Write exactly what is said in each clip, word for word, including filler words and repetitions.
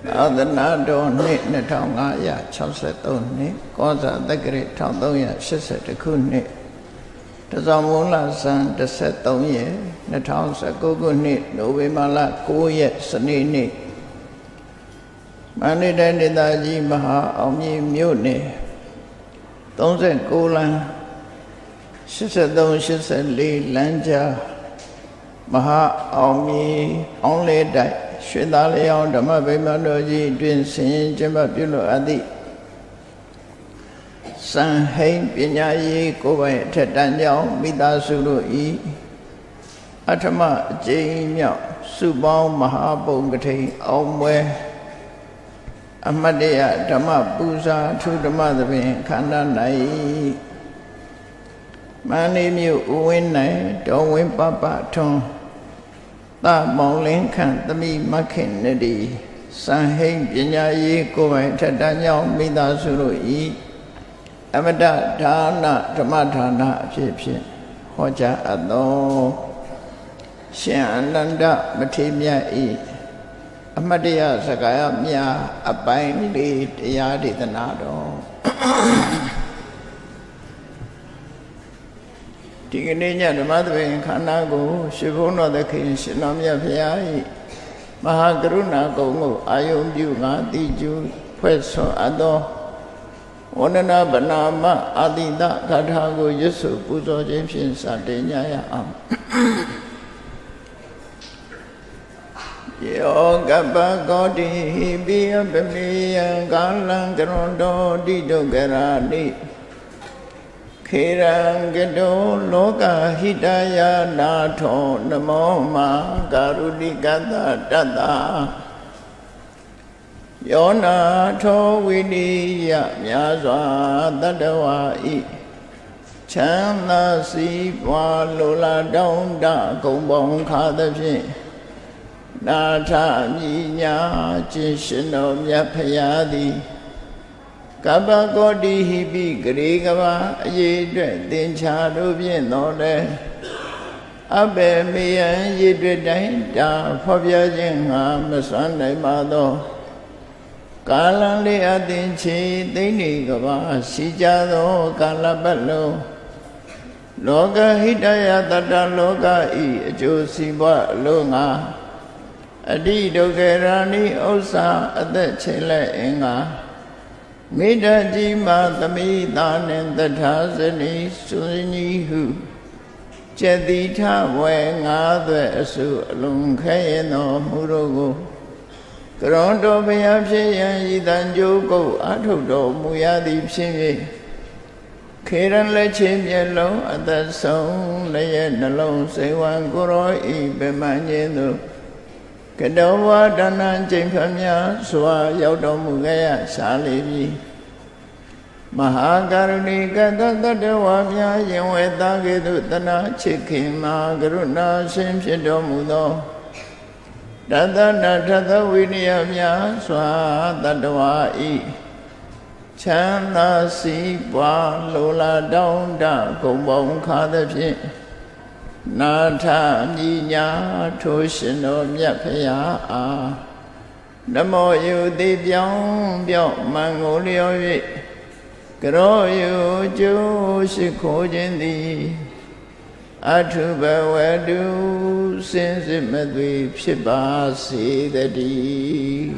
သာသနာတော်နှစ်နှစ်ထောင်ငါးရာ၆၃နှစ်ကောဇာတက္ကရာ၁၃၈၁ခုနှစ်တဇောင်းမူလဇန်၁၃ရက်၂၀၁၉ခုနှစ်နိုဝင်ဘာလ၉ရက်စနေနေ့မန္တလေးတိုင်းဒေသကြီးမဟာအောင်မြေမြို့နယ်၃၉လမ်း၈၃၈၄လမ်းကြားမဟာအောင်မြေအောင်လေတိုက်ရွှေသားလျောင်းဓမ္မဗိမာန်တော်ကြီးအတွင်ဆင်ရင်ကျင်းပပြုလုပ်အပ်သည့်စံဟိန်ပညာရေးကိုယ်ပိုင်အထက်တန်းကျောင်းမိသားစုတို့ဤအထမအကျဉ်းမြောက်စုပေါင်းမဟာပုံကထိန်အောင်ပွဲအမတ်တရဓမ္မပူဇာထူဓမ္မသဘင်ခန္ဓာ၌မန္တလေးမြို့ဦးဝင်း၌တော်ဝင်းပပထွန်းသမောင်လင်းခန့်သမီးမခင်နဒီစံဟိန်ပညာရေးကိုယ်ပိုင်ထက်တန်းကျောင်းမိသားစုတို့ဤအမတဒါနဓမ္မဒါနအဖြစ်ဖြင့်ဟောကြားအပ်သောရှင်အနန္ဒမထေရမြတ်ဤအမတ်တရားစကားများအပိုင်းလေးတရားဒေသနာတော်ဒီကနေ့ညဓမ္မသဘင်ခန္ဓာကိုရှင်ဘုန်းတော်သခင်ရှင်တော်မြတ်ဖရာဤမဟာကရုဏာကုံကိုအာယုံပြုငါတိကျူဖွဲ့ဆွအပ်သောဝန္ဒနာဗနာမအာတိတဂါထာကိုရွတ်ဆိုပူဇော်ခြင်းဖြင့်စတင်ကြရအောင်ယောကပ္ပကောတိပိယပမေယံကာလံကရွန်တောတိတုကရာနိခေရံကတောလောကဟိတယနာထောနမောမာကာရုတိကတတတ္တယောနာထောဝိနိယမြာစွာတတ္တဝါဤချမ်းသာစီးပွားလိုလားတောင်းတဂုံပေါင်းခါသဖြင့်နာထမြညာခြင်းရှင်တော်မြတ်ဖရာသည်ကပ္ပကောတိဟိပိဂရေကဘာအရေးအတွက်သင်္ချာတို့ဖြင့်တော်လဲအဘေမေယံရည်တွေ့တိုင်းတာဖော်ပြခြင်းငါမစွမ်းနိုင်ပါသောကာလံလေးအသင်ချေသိနေကဘာရှိကြသောကာလပတ်လုံးလောကဟိတယတတ္တလောကဤအကျိုးစီးပွားအလုံးငါအတိဒုက္ခရာနိဥစ္စာအသက်ချေလက်အင်္ဂါမိတ္တကြီးမသမိသာနှင့်တထာဇနီစွန်ကြီးဟုကျက်တိထဝဲငါးသွဲအစုအလုံးခဲရင်တော်မူတို့ကိုကရွန်တော်ဘုရားဖြစ်ရန်ဤတန်ကြိုးကုတ်အထုတ်တော်မူရသည်ဖြစ်၍ခေရန်လက်ချင်းမျက်လုံးအသက်ဆုံးလည်းရဲ့နှလုံးစိတ်ဝံကိုရောဤဗမန်ခြင်းသို့ကတောဝါဒနာကျင့်ဖျားများစွာရောက်တော်မူခဲ့ရရှာလေပြီမဟာကရုဏီကတတတ္တဝါများယင်ဝေသားကဲ့သို့တနာချစ်ခင်မှာကရုဏာရှင်ဖြစ်တော်မူသောတတနာထသဝိနည်းများစွာတတ္တဝါဤချမ်းသာစီးပွားလိုလားတောင်းတဂုံပေါင်းခါသဖြင့်နာထမြညာထိုရှင်တော်မြတ်ဖရာအားနမောယုတိပြောင်းပြောင်းမန်ကိုလျော်၍ကရောယုကျိုးရှိခိုးခြင်းသည်အထုဘဝတုစင်စစ်မသွေဖြစ်ပါစေတည်း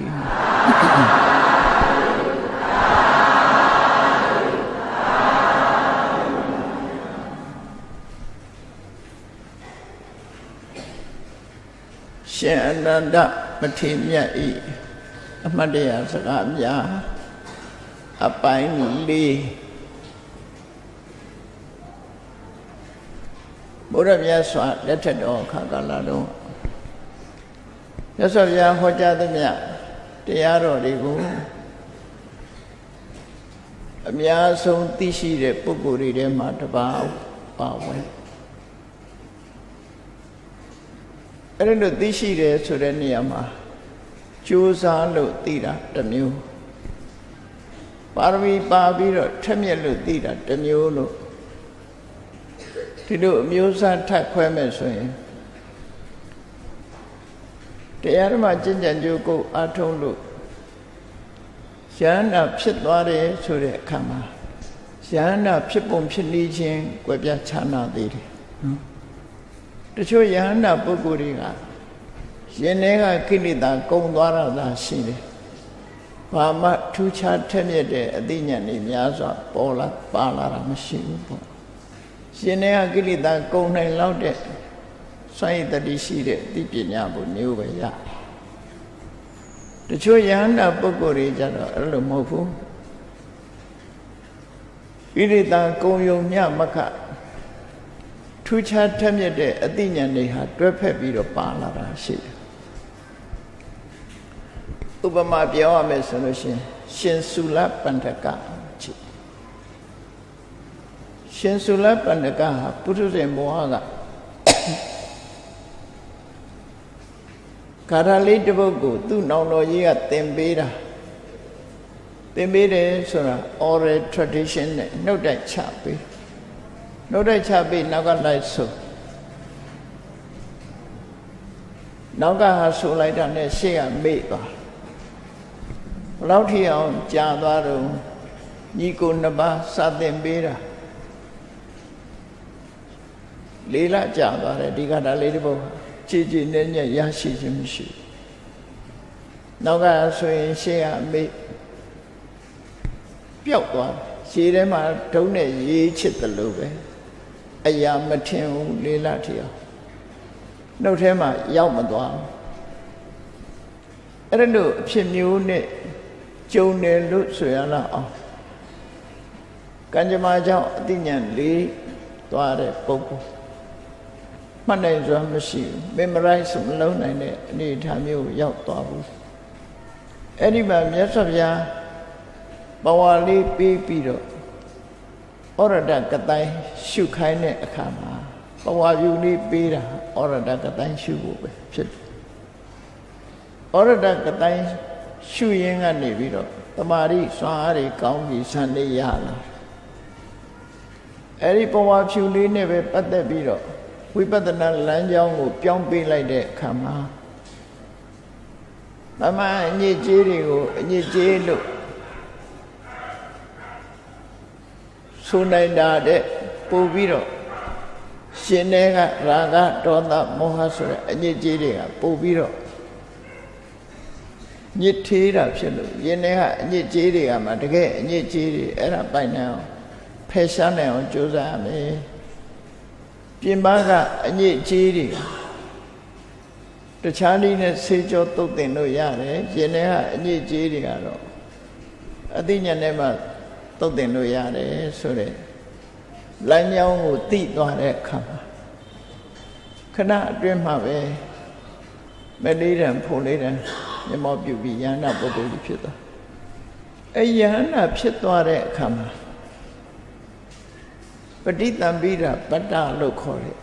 ရှင်အနန္ဒမထေရမြတ်ဤအမတ်တရားစကားများအပိုင်းလေးဘုရားမြတ်စွာလက်ထက်တော်ခါကာလတော်မြတ်စွာဘုရားဟောကြားသမျှတရားတော်တွေကိုအများဆုံးသိရှိတဲ့ပုဂ္ဂိုလ်တွေထဲမှာတစ်ပါးပါဝင်အဲ့ဒါလို့သိရှိတယ်ဆိုတဲ့နေရာမှာကြိုးစားလို့သိတာတစ်မျိုးပါရမီပါပြီးတော့ထက်မြက်လို့သိတာတစ်မျိုးလို့ဒီလိုအမျိုးအစားထပ်ခွဲမဲ့ဆိုရင်တရားဓမ္မကျင့်ကြံကြိုးကိုအားထုတ်လို့ယန္တာဖြစ်သွားတယ်ဆိုတဲ့အခါမှာယန္တာဖြစ်ပုံဖြစ်နေခြင်းကွယ်ပြားခြားနာသေးတယ်နော်တချို့ယန္တာပုဂ္ဂိုလ်တွေကရှင်ထဲကကိလေသာကုန်သွားတာသာရှိတယ်ဘာမှထူးခြားထက်မြက်တဲ့အသိဉာဏ်တွေများစွာပေါ်လာပါလာတာမရှိဘူးပေါ့ရှင်ထဲကကိလေသာကုန်နိုင်လောက်တဲ့စွမ်းရည်တတိရှိတဲ့အသိပညာကိုမျိုးပဲရတချို့ယန္တာပုဂ္ဂိုလ်တွေကြတော့အဲ့လိုမဟုတ်ဘူးကိလေသာကုန်ယုံမြမခထူးခြားထက်မြက်တဲ့အသိဉာဏ်တွေဟာတွဲဖက်ပြီးတော့ပါလာတာရှိတယ်ဥပမာပြောရမယ်ဆိုလို့ရှိရင်ရှင်စုလပန္ဒကကြည့်ရှင်စုလပန္ဒကဟာပုထုဇဉ်ဘဝကကာရလေးတစ်ပုဒ်ကိုသူ့နောင်တော်ကြီးကသင်ပေးတာသင်ပေးတယ်ဆိုတာ oral tradition နဲ့နှုတ်တိုက်ချပေးနှုတ်တိုက်ချပေးနောက်ကလိုက်ဆိုနောက်ကဟာဆိုလိုက်တာနဲ့ရှေ့ကမေ့သွားဘယ်လောက်ထိအောင်ကြာသွားတော့ညီကိုနှစ်ပါးစသင်ပေးတာလေးလကြာသွားတယ်ဒီကတာလေးတစ်ပုဒ်ကြည်ကြည်နဲ့ညက်ရရှိခြင်းမရှိနောက်ကဆိုရင်ရှေ့ကမေ့ပျောက်သွားရှေ့ထဲမှာဒုံးနဲ့ရေးချစ်တယ်လို့ပဲအရာမထင်ဘူးလေးလထိအောင်နှုတ်ထဲမှာရောက်မသွားအဲ့ဒါလို့အဖြစ်မျိုးနဲ့ကျုံတယ်လို့ဆိုရလောက်အောင်ကံကြမ္မာကြောင့်အသိဉာဏ်လေးသွားတဲ့ပုဂ္ဂိုလ်မှတ်နိုင်စွမ်းမရှိဘူး memorize မလုပ်နိုင်တဲ့အနေအထားမျိုးရောက်သွားဘူးအဲ့ဒီမှာမြတ်စွာဘုရားဘဝလေးပြီးပြီးတော့ဩရဒကတိုင်းရှုခိုင်းတဲ့အခါမှာဘဝပြုလေးပေးတာဩရဒကတိုင်းရှုဖို့ပဲဖြစ်တယ်ဩရဒကတိုင်းရှုရင်းကနေပြီးတော့တမာရီစွမ်းအားတွေကောင်းပြီးဆန္ဒရလာအဲ့ဒီဘဝဖြူလေးနဲ့ပဲပတ်သက်ပြီးတော့ဝိပဿနာလမ်းကြောင်းကိုပြောင်းပေးလိုက်တဲ့အခါမှာမမအညစ်အကြေးတွေကိုအညစ်အကြေးလို့ဆိုနိုင်တာတဲ့ပို့ပြီးတော့ရှင်တဲ့ကရာဂဒေါသမောဟဆိုတဲ့အညစ်အကြေးတွေကပို့ပြီးတော့ညစ်သေးတာဖြစ်လို့ယင်းတဲ့ကအညစ်အကြေးတွေကမှတကယ်အညစ်အကြေးတွေအဲ့ဒါပိုင်နိုင်အောင်ဖယ်ရှားနိုင်အောင်ကြိုးစားရမယ်ပြင်ပကအညစ်အကြေးတွေတခြားနည်းနဲ့ဆေးကြောသုတ်တင်လို့ရတယ်ယင်းတဲ့ကအညစ်အကြေးတွေကတော့အသိဉာဏ်နဲ့မှသုတ်တင်လို့ရတယ်ဆိုတဲ့လမ်းကြောင်းကိုသိသွားတဲ့အခါမှာခဏအတွင်းမှာပဲမလေးတံဖို့လေးတံမျက်မှောက်ပြုပြီးယန္တာပုဂ္ဂိုလ်ကြီးဖြစ်သွားအဲယန္တာဖြစ်သွားတဲ့အခါမှာပဋိသင်္ပိဒပတ္တလို့ခေါ်တယ်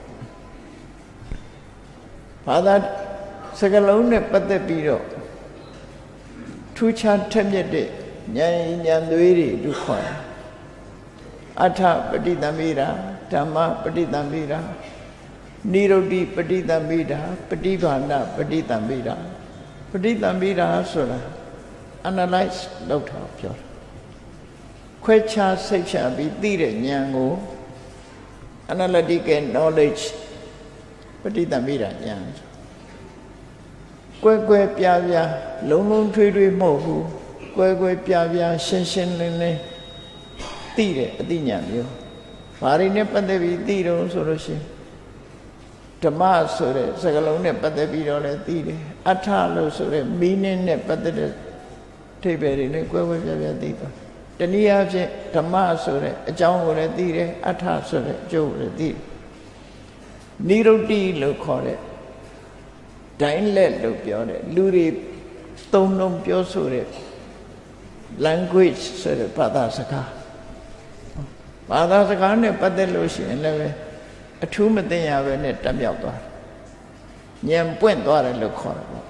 ဘာသာစကလုံးနဲ့ပတ်သက်ပြီးတော့ထူးခြားထက်မြက်တဲ့ဉာဏ်ဉာဏ်သွေးတွေလို့ခေါ်တယ်အထပဋိသင်္ပိဒဓမ္မပဋိသင်္ပိဒနိရုဒ္ဓိပဋိသင်္ပိဒပฏิဘာဏပဋိသင်္ပိဒပဋိသင်္ပိဒဆိုတာ analyze လုပ်တာပြောတာခွဲခြားစိတ်ဖြာပြီးသိတဲ့ဉာဏ်ကို analytical knowledge ပဋိသင်္ပိဒဉာဏ်ကွဲကွဲပြားပြားလုံးလုံးထွေးထွေးမဟုတ်ဘူးကွဲကွဲပြားပြားရှင်းရှင်းလင်းလင်းသိတဲ့အသိဉာဏ်မျိုးဘာတွေနဲ့ပတ်သက်ပြီးသိတော့ဆိုလို့ရှိရင်ဓမ္မဆိုတဲ့စကားလုံးနဲ့ပတ်သက်ပြီးတော့လည်းသိတယ်အထလို့ဆိုတဲ့ meaning နဲ့ပတ်သက်တဲ့ထိပ်ပဲတွေလည်းကွဲကွဲပြားပြားသိသွားတနည်းအားဖြင့်ဓမ္မဆိုတဲ့အကြောင်းကိုလည်းသိတယ်အထဆိုတဲ့အကျိုးကိုလည်းသိတယ်နိရုဒ္ဓိလို့ခေါ်တဲ့ဒိုင်းလက်လို့ပြောတယ်လူတွေသုံးလုံးပြောဆိုတဲ့ language ဆိုတဲ့ဘာသာစကားဘာသာစကားနဲ့ပတ်သက်လို့ရှိရင်လည်းအထူးမသိရပဲနဲ့တက်မြောက်သွားဉာဏ်ပွင့်သွားတယ်လို့ခေါ်တယ်ပေါ့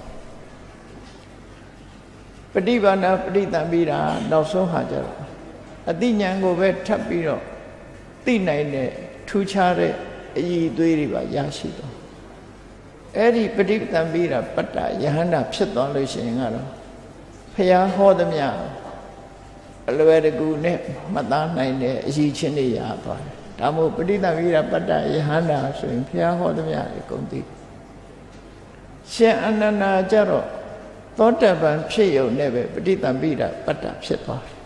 ပฏิဘာဏပဋိသင်္ပိဒနောက်ဆုံးဟာကြတော့အသိဉာဏ်ကိုပဲထပ်ပြီးတော့သိနိုင်တဲ့ထူးခြားတဲ့အည်အသွေးတွေပါရရှိသွားအဲ့ဒီပฏิသင်္ပိဒပတ္တယဟန္တာဖြစ်သွားလို့ရှိရင်ကတော့ဖျားဟောသမျှအလွယ်တကူနဲ့မသားနိုင်တဲ့အရေးချင်းတွေရသွားတယ်ဒါမို့ပဋိသမိရပတ္တယဟန္တာဆိုရင်ဘုရားဟောသမျှတွေကုန်သိရှင်အနန္ဒာကြတော့သောတပန်ဖြစ်ရုံနဲ့ပဲပဋိသမိရပတ္တဖြစ်သွားတယ်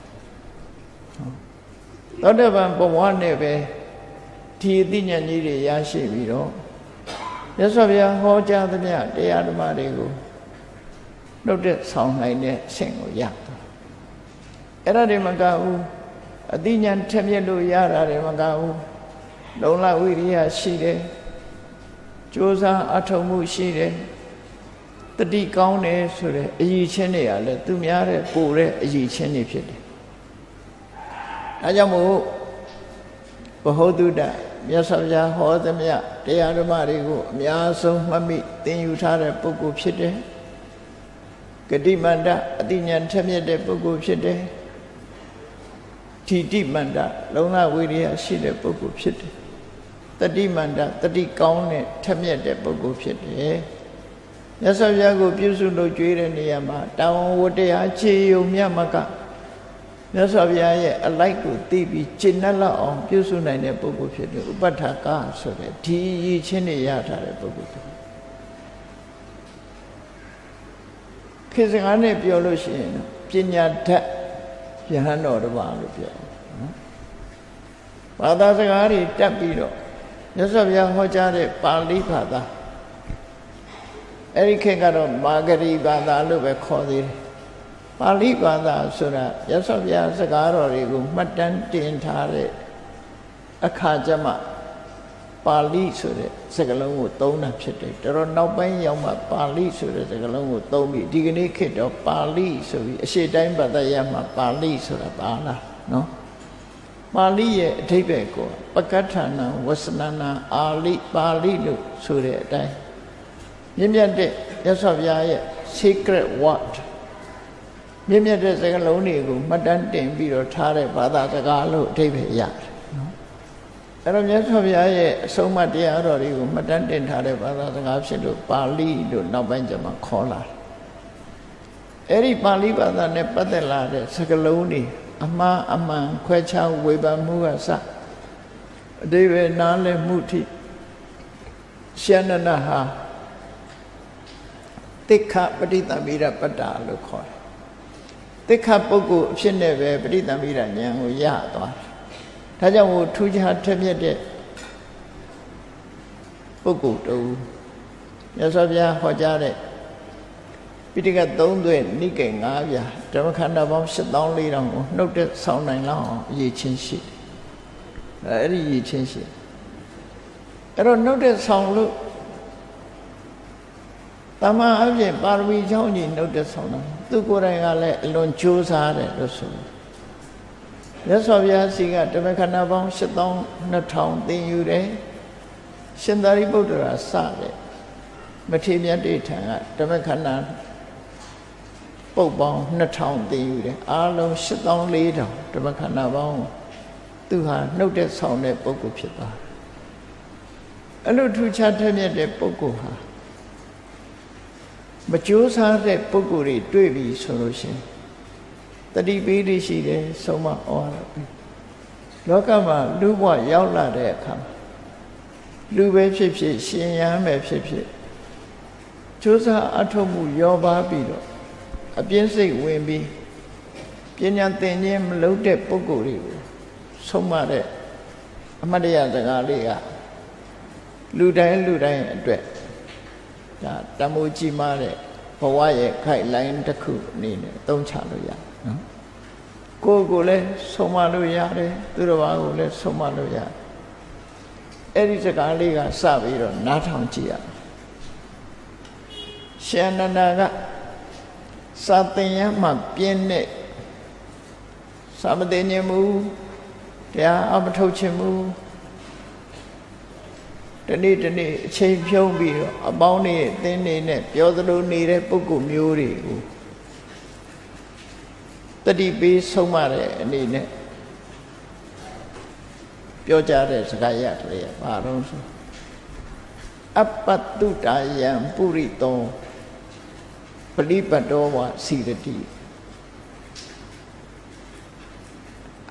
သောတပန်ဘဝနဲ့ပဲဒီအသိဉာဏ်ကြီးတွေရရှိပြီးတော့မြတ်စွာဘုရားဟောကြားသမျှတရားဓမ္မတွေကိုနှုတ်တဲ့ဆောင်နိုင်တဲ့အဆင့်ကိုရသွားအဲ့ဒါတွေမကဘူးအသိဉာဏ်ထက်မြက်လို့ရတာတွေမကဘူးလုံလဝိရိယရှိတယ်ကြိုးစားအထောက်မှုရှိတယ်တတိကောင်းတယ်ဆိုတဲ့အရည်ချင်းတွေကလည်းသူများတဲ့ပိုတဲ့အရည်ချင်းတွေဖြစ်တယ်အဲကြောင့်မို့ဘဟုတုတမြတ်စွာဘုရားဟောသမျှတရားဓမ္မတွေကိုအများဆုံးမှတ်မိသင်ယူထားတဲ့ပုဂ္ဂိုလ်ဖြစ်တယ်ဂတိမန္တအတိညာထက်မြက်တဲ့ပုဂ္ဂိုလ်ဖြစ်တယ်ဌိတိမန္တလုံလဝိရိယရှိတဲ့ပုဂ္ဂိုလ်ဖြစ်တယ်တတိမန္တတတိကောင်းတဲ့ထက်မြက်တဲ့ပုဂ္ဂိုလ်ဖြစ်တယ်မြတ်စွာဘုရားကိုပြုစုလို့ကြွေးတဲ့နေရာမှာတာဝန်ဝတ္တရားခြေယုံမြတ်မကမြတ်စွာဘုရားရဲ့အလိုက်ကိုသိပြီးကျင့်တတ်လောက်အောင်ပြုစုနိုင်တဲ့ပုဂ္ဂိုလ်ဖြစ်တယ်ဥပဋ္ဌာကဆိုတဲ့ဒီရည်ချင်းတွေရထားတဲ့ပုဂ္ဂိုလ်ဖြစ်ခေတ်စကားနဲ့ပြောလို့ရှိရင်ပညာဓာတ်ယဟန်တော်တစ်ပါးလို့ပြောနော်ဘာသာစကားတွေတက်ပြီးတော့မြတ်စွာဘုရားဟောကြားတဲ့ပါဠိဘာသာအဲ့ဒီခေတ်ကတော့မာဂရီဘာသာလို့ပဲခေါ်သေးတယ်ပါဠိဘာသာဆိုတာမြတ်စွာဘုရားစကားတော်တွေကိုမှတ်တမ်းတင်ထားတဲ့အခါကျမှပါဠိဆိုတဲ့စကားလုံးကိုသုံးတာဖြစ်တယ်တော်တော်နောက်ပိုင်းရောက်မှပါဠိဆိုတဲ့စကားလုံးကိုသုံးပြီးဒီကနေ့ခေတ်တော့ပါဠိဆိုပြီးအရှေ့တိုင်းဘာသာရမှာပါဠိဆိုတာပါလားနော်ပါဠိရဲ့အဓိပ္ပာယ်ကိုပကဋ္ဌာနံဝဆနနာအာလိပါဠိလို့ဆိုတဲ့အတိုင်းမြင့်မြတ်တဲ့မြတ်စွာဘုရားရဲ့ secret word မြင့်မြတ်တဲ့စကားလုံးတွေကိုမှတ်တမ်းတင်ပြီးတော့ထားတဲ့ဘာသာစကားလို့အဓိပ္ပာယ်ရတယ်နော်အဲ့တော့မြတ်စွာဘုရားရဲ့အဆုံးအမတရားတော်တွေကိုမှတ်တမ်းတင်ထားတဲ့ဘာသာစကားဖြစ်လို့ပါဠိလို့နောက်ပိုင်းကျမှခေါ်လာတယ်အဲ့ဒီပါဠိဘာသာနဲ့ပတ်သက်လာတဲ့စကားလုံးတွေအမှားအမှန်ခွဲခြားဝေဖန်မှုကစအဓိပ္ပာယ်နားလည်မှုထိရှန္ဒနာဟာတိခပဋိသမိရပတ္တလို့ခေါ်တယ်တိခပုဂ္ဂိုလ်အဖြစ်နဲ့ပဲပဋိသမိရဉာဏ်ကိုရသွားတယ်ဒါကြောင့်မို့ထူးခြားထက်မြက်တဲ့ပုဂ္ဂိုလ်တူမြတ်စွာဘုရားဟောကြားတဲ့ပိဋကသုံးသွဲ့နိကေငါးပြားဓမ္မခန္ဓာပေါင်း ရှစ်သောင်းလေးထောင်ကိုနှုတ်တဲ့ဆောင်းနိုင်လောက်အောင်အရေးချင်းရှိတယ်အဲ့ဒီအရေးချင်းရှိအဲ့တော့နှုတ်တဲ့ဆောင်းလို့တမန်အပြင်ပါရမီเจ้าကြီးနှုတ်တဲ့ဆောင်းတာသူကိုယ်တိုင်ကလည်းအလွန်ကြိုးစားတယ်လို့ဆိုတယ်မြတ်စွာဘုရားစီကဓမ္မခန္ဓာပေါင်း ရှစ်သောင်းနှစ်ထောင်သင်ယူတယ်ရှင်သာရိပုတ္တရာစတယ်မထေရမြတ်တေထံကဓမ္မခန္ဓာပုတ်ပေါင်းနှစ်ထောင်သင်ယူတယ်အားလုံး ရှစ်သောင်းလေးထောင်ဓမ္မခန္ဓာပေါင်းသူဟာနှုတ်တဲ့ဆောင်တဲ့ပုဂ္ဂိုလ်ဖြစ်သွားအဲ့လိုထူးခြားထက်မြက်တဲ့ပုဂ္ဂိုလ်ဟာမကြိုးစားတဲ့ပုဂ္ဂိုလ်တွေတွေ့ပြီဆိုလို့ရှိရင်တတိပိဋိရှိတယ်ဆုံးမဩဝါဒပေးလောကမှာလူဘဝရောက်လာတဲ့အခါလူပဲဖြစ်ဖြစ်ရှင်ရမ်းပဲဖြစ်ဖြစ်ကြိုးစားအထောက်မှုရောပါပြီးတော့အပြင်းစိတ်ဝင်ပြီးပညာသင်ခြင်းမလုပ်တဲ့ပုဂ္ဂိုလ်တွေကိုဆုံးမတဲ့အမတ်တရားစကားလေးကလူတိုင်းလူတိုင်းအတွက်ဒါတမိုးကြီးမားတဲ့ဘဝရဲ့ခိုက်လိုင်းတစ်ခုအနေနဲ့သုံးချလို့ရနော်ကိုယ်ကိုလည်းဆုံးမလို့ရတယ်သူတစ်ပါးကိုလည်းဆုံးမလို့ရတယ်အဲ့ဒီစကားလေးကစပြီးတော့နားထောင်ကြည့်ရရှင်နန္ဒာကစာသင်ရမှပြင်းတဲ့စာမသိခြင်းမူတရားအမထုတ်ခြင်းမူတနေ့တနေ့အချိန်ဖြုံးပြီးတော့အပေါင်းတွေအသင်းတွေနဲ့ပြောသလိုနေတဲ့ပုဂ္ဂိုလ်မျိုးတွေကိုတတိပေးဆုံးမတဲ့အနေနဲ့ပြောကြတဲ့စကားရကလေးဘာလို့ဆိုအပတ္တုတယံပုရိသောပရိပတ္တောဝစီရတိ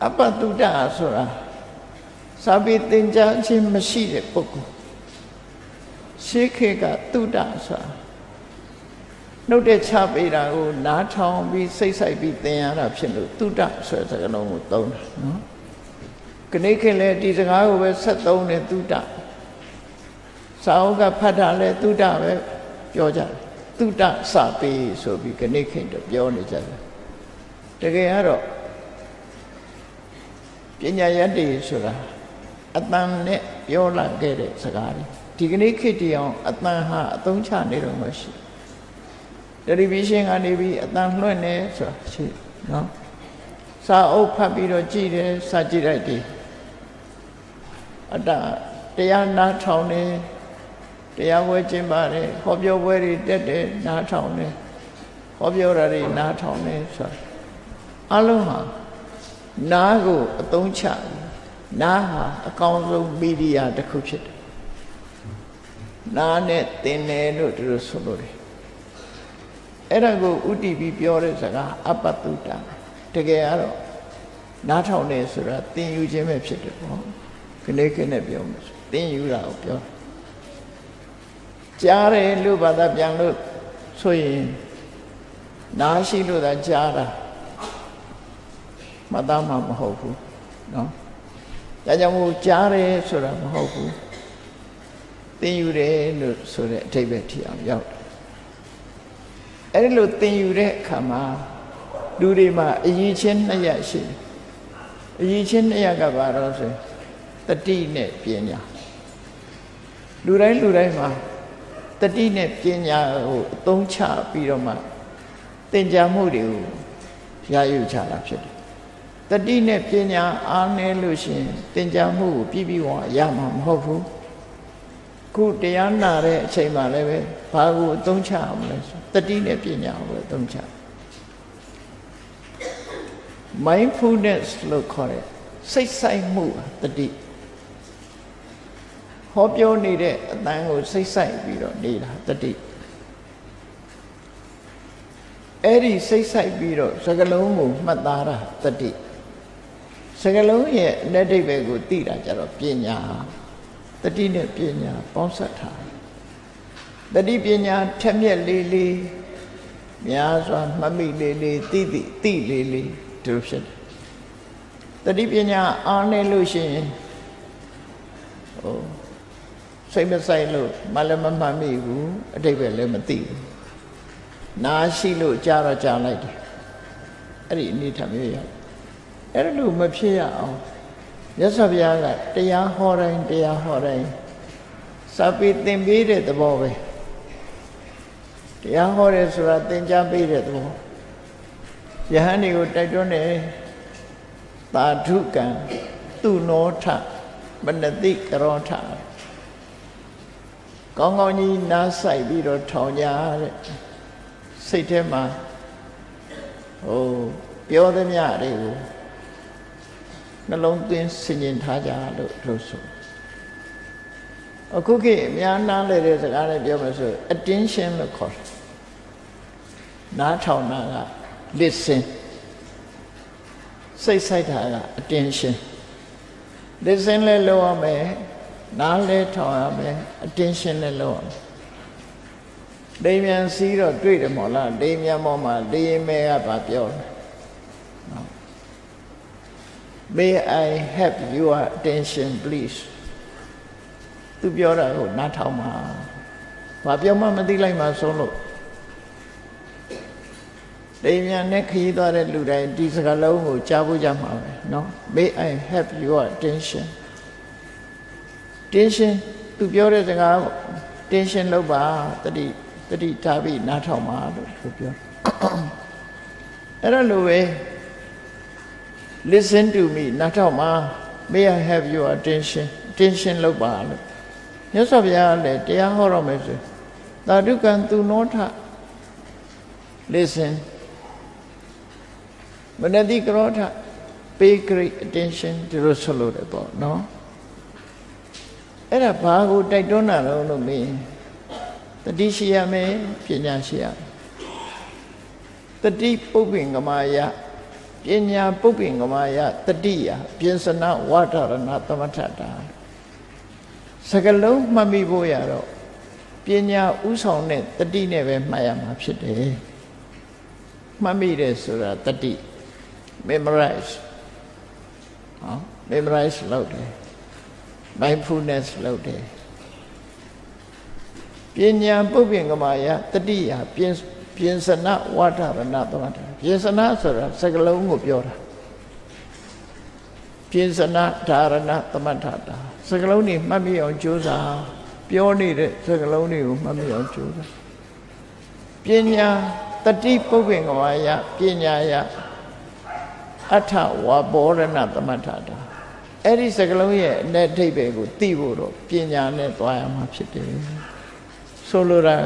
အပတုဒ္ဒဆိုတာစာပေသင်ကြားခြင်းမရှိတဲ့ပုဂ္ဂိုလ်ရှေးခေတ်ကတုဒ္ဒဆိုတာနှုတ်တဲ့ချပေးတာကိုနားထောင်ပြီးစိတ်ဆိုင်ပြီးသင်ရတာဖြစ်လို့တုဒ္ဒဆိုတဲ့စကားလုံးကိုသုံးတာနော်ခဏခေတ်လည်းဒီစကားကိုပဲဆက်သုံးတယ်တုဒ္ဒစာအုပ်ကဖတ်တာလည်းတုဒ္ဒပဲပြောကြတယ်တုဒ္ဒစာပေဆိုပြီးခဏခေတ်တော့ပြောနေကြတယ်တကယ်ကတော့ပညာရတ္တိဆိုတာအတန်နဲ့ပြောလာခဲ့တဲ့စကားတွေဒီကနေ့ခေတ်တည်းအောင်အတန်ဟာအသုံးချနေတော့မှရှိတယ်တယ်လီဗီရှင်းကနေပြီးအတန်လွှင့်နေဆိုတာရှိနော်စာအုပ်ဖတ်ပြီးတော့ကြည့်တယ်စာကြည့်လိုက်တယ်အတတရားနားထောင်နေတရားဝဲကျင်းပါတယ်ဟောပြောပွဲတွေတက်တယ်နားထောင်နေဟောပြောတာတွေနားထောင်နေဆိုတာအလုံးဟာနားကိုအသုံးချနားဟာအကောင်းဆုံးမီဒီယာတစ်ခုဖြစ်တယ်နားနဲ့သင်တယ်လို့သူတို့ဆိုလို့တယ်အဲ့ဒါကိုဥတီပြီးပြောတဲ့စကားအပတုတ္တတကယ်ကတော့နားထောင်နေဆိုတာသင်ယူခြင်းပဲဖြစ်တယ်ပေါ့ခဏခဏပြောမယ်သင်ယူတာကိုပြောကြားတယ်လို့ဘာသာပြန်လို့ဆိုရင်နားရှိလို့သာကြားတာမသားမှမဟုတ်ဘူးနော်ဒါကြောင့်မို့ကြားတယ်ဆိုတာမဟုတ်ဘူးသင်ယူတယ်လို့ဆိုတဲ့အဓိပ္ပာယ်ထီအောင်ရောက်တယ်အဲ့ဒီလိုသင်ယူတဲ့အခါမှာလူတွေမှာအရည်ချင်းနှစ်ရပ်ရှိတယ်အရည်ချင်းနှစ်ရပ်ကဘာလို့ဆိုတတိနဲ့ပညာလူတိုင်းလူတိုင်းမှာတတိနဲ့ပညာကိုအသုံးချပြီးတော့မှသင်ကြားမှုတွေကိုရယူချတာဖြစ်တယ်တတိနဲ့ပညာအားနည်းလို့ရှိရင်သင်ကြားမှုကိုပြည့်ပြည့်ဝရမှာမဟုတ်ဘူးခုတရားနာတဲ့အချိန်မှလည်းပဲဘာကိုအသုံးချအောင်လဲဆိုတတိနဲ့ပညာကိုအသုံးချ mindfulness လို့ခေါ်တဲ့စိတ်ဆိုင်မှုတတိဟောပြောနေတဲ့အတန်ကိုစိတ်ဆိုင်ပြီးတော့နေတာတတိအဲ့ဒီစိတ်ဆိုင်ပြီးတော့စကလုံးကိုမှတ်သားတာတတိစကလုံးရဲ့အနတ္တိဘယ်ကိုသိတာကြတော့ပညာတတိနဲ့ပညာပေါင်းစပ်ထားတတိပညာထက်မြက်လေးလေးများစွာမှတ်မိလေးလေးသိသိသိလေးလေးတို့ဖြစ်တယ်တတိပညာအားနည်းလို့ရှိရင်ဟိုစိတ်မဆိုင်လို့မလည်းမမှတ်မိဘူးအတိတ်ပဲလည်းမသိဘူးနားရှိလို့ကြားတော့ကြားလိုက်တယ်အဲ့ဒီအနေထားမျိုးရောက်အဲ့လိုမဖြစ်ရအောင်မြတ်စွာဘုရားကတရားဟောတိုင်းတရားဟောတိုင်းစာပေသင်ပေးတဲ့သဘောပဲတရားဟောတယ်ဆိုတာသင်ကြားပေးတဲ့သဘောယဟန်တွေကိုတိုက်တွန်းတယ်သာဓုကံသူနောထမနတိကရောထကောင်းကောင်းကြီးနားဆိုင်ပြီးတော့ထောင်ကြတဲ့စိတ်ထဲမှာဟိုပြောသမျှတွေကိုနှလုံးသွင်းဆင်ခြင်ထားကြလို့လို့ဆိုအခုခေတ်အများနားလည်တဲ့စကားနဲ့ပြောမယ်ဆို attention လို့ခေါ်တယ်နားထောင်တာက listen စိတ်ဆိုင်တာက attention listen လဲလုပ်ရမယ်နားလဲထောင်ရမယ် attention လဲလုပ်ရမယ်လိမ်မြန်စီးတော့တွေ့တယ်မို့လားလိမ်မြန်ပေါ်မှာလိမ်မဲကဘာပြောလဲMay I have your attention please သူပြောတာကိုနားထောင်ပါဘာပြောမှမသိလိုက်မှဆုံးလို့လိမ်မြန်နဲ့ခရီးသွားတဲ့လူတိုင်းဒီစကားလုံးကိုကြားဖို့ကြမှာပဲเนาะ May I have your attention tension သူပြောတဲ့စကား tension လုပ်ပါတတိတတိထားပြီးနားထောင်ပါလို့သူပြောအဲ့ဒါလိုပဲ listen to me နားထောင်ပါ May I have your attention attention လုပ်ပါလို့မြတ်စွာဘုရားလည်းတရားဟောတော့မယ်ဆိုသာဓုကံသူနောထ listen မနတိကရောထ pay great attention ဒီလိုဆိုလို့တယ်ပေါ့နော်အဲ့ဒါဘာကိုတိုက်တွန်းတာလဲလို့မေးတတိရှိရမယ်ပညာရှိရမယ်တတိပုပ္ပင်္ဂမယပညာပုပ္ပင်ကမာယတတိယပြင်စနာဝါဒရဏသမထတာစကလုံးမှတ်မိဖို့ရတော့ပညာဥဆောင်တဲ့တတိနဲ့ပဲမှတ်ရမှာဖြစ်တယ်မှတ်မိတယ်ဆိုတာတတိ memorize ဟော memorize လုပ်တယ် mindfulness လုပ်တယ်ပညာပုပ္ပင်ကမာယတတိယပြင်ပြင်စနာဝါဒရဏသမထပြင်စနာဆိုတာစကလုံးကိုပြောတာပြင်စနာဓာရဏသမထတာစကလုံးတွေမှတ်မိအောင်ကြိုးစားပြောနေတဲ့စကလုံးတွေကိုမှတ်မိအောင်ကြိုးစားပညာတတိပုပ္ပင်ကမာယပညာယအထဝါဘောရဏသမထတာအဲ့ဒီစကလုံးရဲ့အ내အဓိပ္ပာယ်ကိုသိဖို့တော့ပညာနဲ့သွားရမှာဖြစ်တယ်ဆိုလိုတာက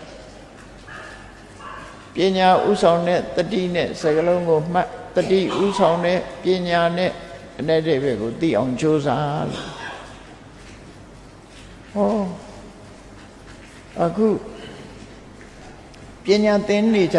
ပညာဥဆောင်တဲ့တတိနဲ့စကလုံးကိုမှတ်တတိဥဆောင်တဲ့ပညာနဲ့အ내အဓိပ္ပာယ်ကိုသိအောင်ကြိုးစားလို့ဟောအခုပညာသင်နေကြ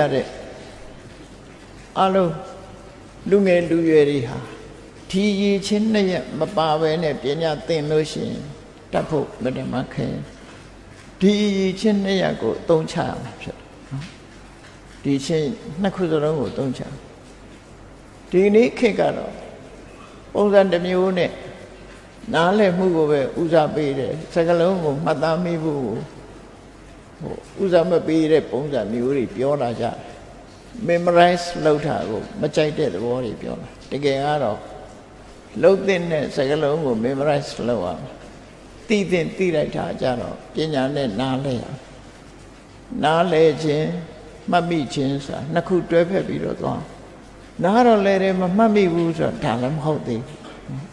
တဲ့အလုံးလူငယ်လူရွယ်တွေဟာဒီရည်ချင်းနှစ်ရက်မပါဘဲနဲ့ပညာသင်လို့ရှိရင်တတ်ဖို့မတမခဲဒီရည်ချင်းနှစ်ရက်ကိုအသုံးချရမှာဖြစ်တယ်နော်ဒီချင်းနှစ်ခုစလုံးကိုအသုံးချဒီနေ့ခေတ်ကတော့ပုံစံတစ်မျိုးနဲ့နားလည်မှုကိုပဲဦးစားပေးတယ်စကလုံးကိုမှတ်သားမိဖို့ဟိုဦးစားမပေးတဲ့ပုံစံမျိုးတွေပြောလာကြတယ် memorize လုပ်တာကိုမကြိုက်တဲ့သဘောတွေပြောတာတကယ်ကတော့လုံးသင့်တဲ့စကလုံးကို memorize လုပ်ရမယ်သိသင့်သိလိုက်တာကြတော့ပညာနဲ့နားလဲရနားလဲခြင်းမှတ်မိခြင်းဆိုတာနှစ်ခုတွဲဖက်ပြီးတော့သွားနားတော့လဲတယ်မမှတ်မိဘူးဆိုတော့ဒါလည်းမဟုတ်သေးဘူး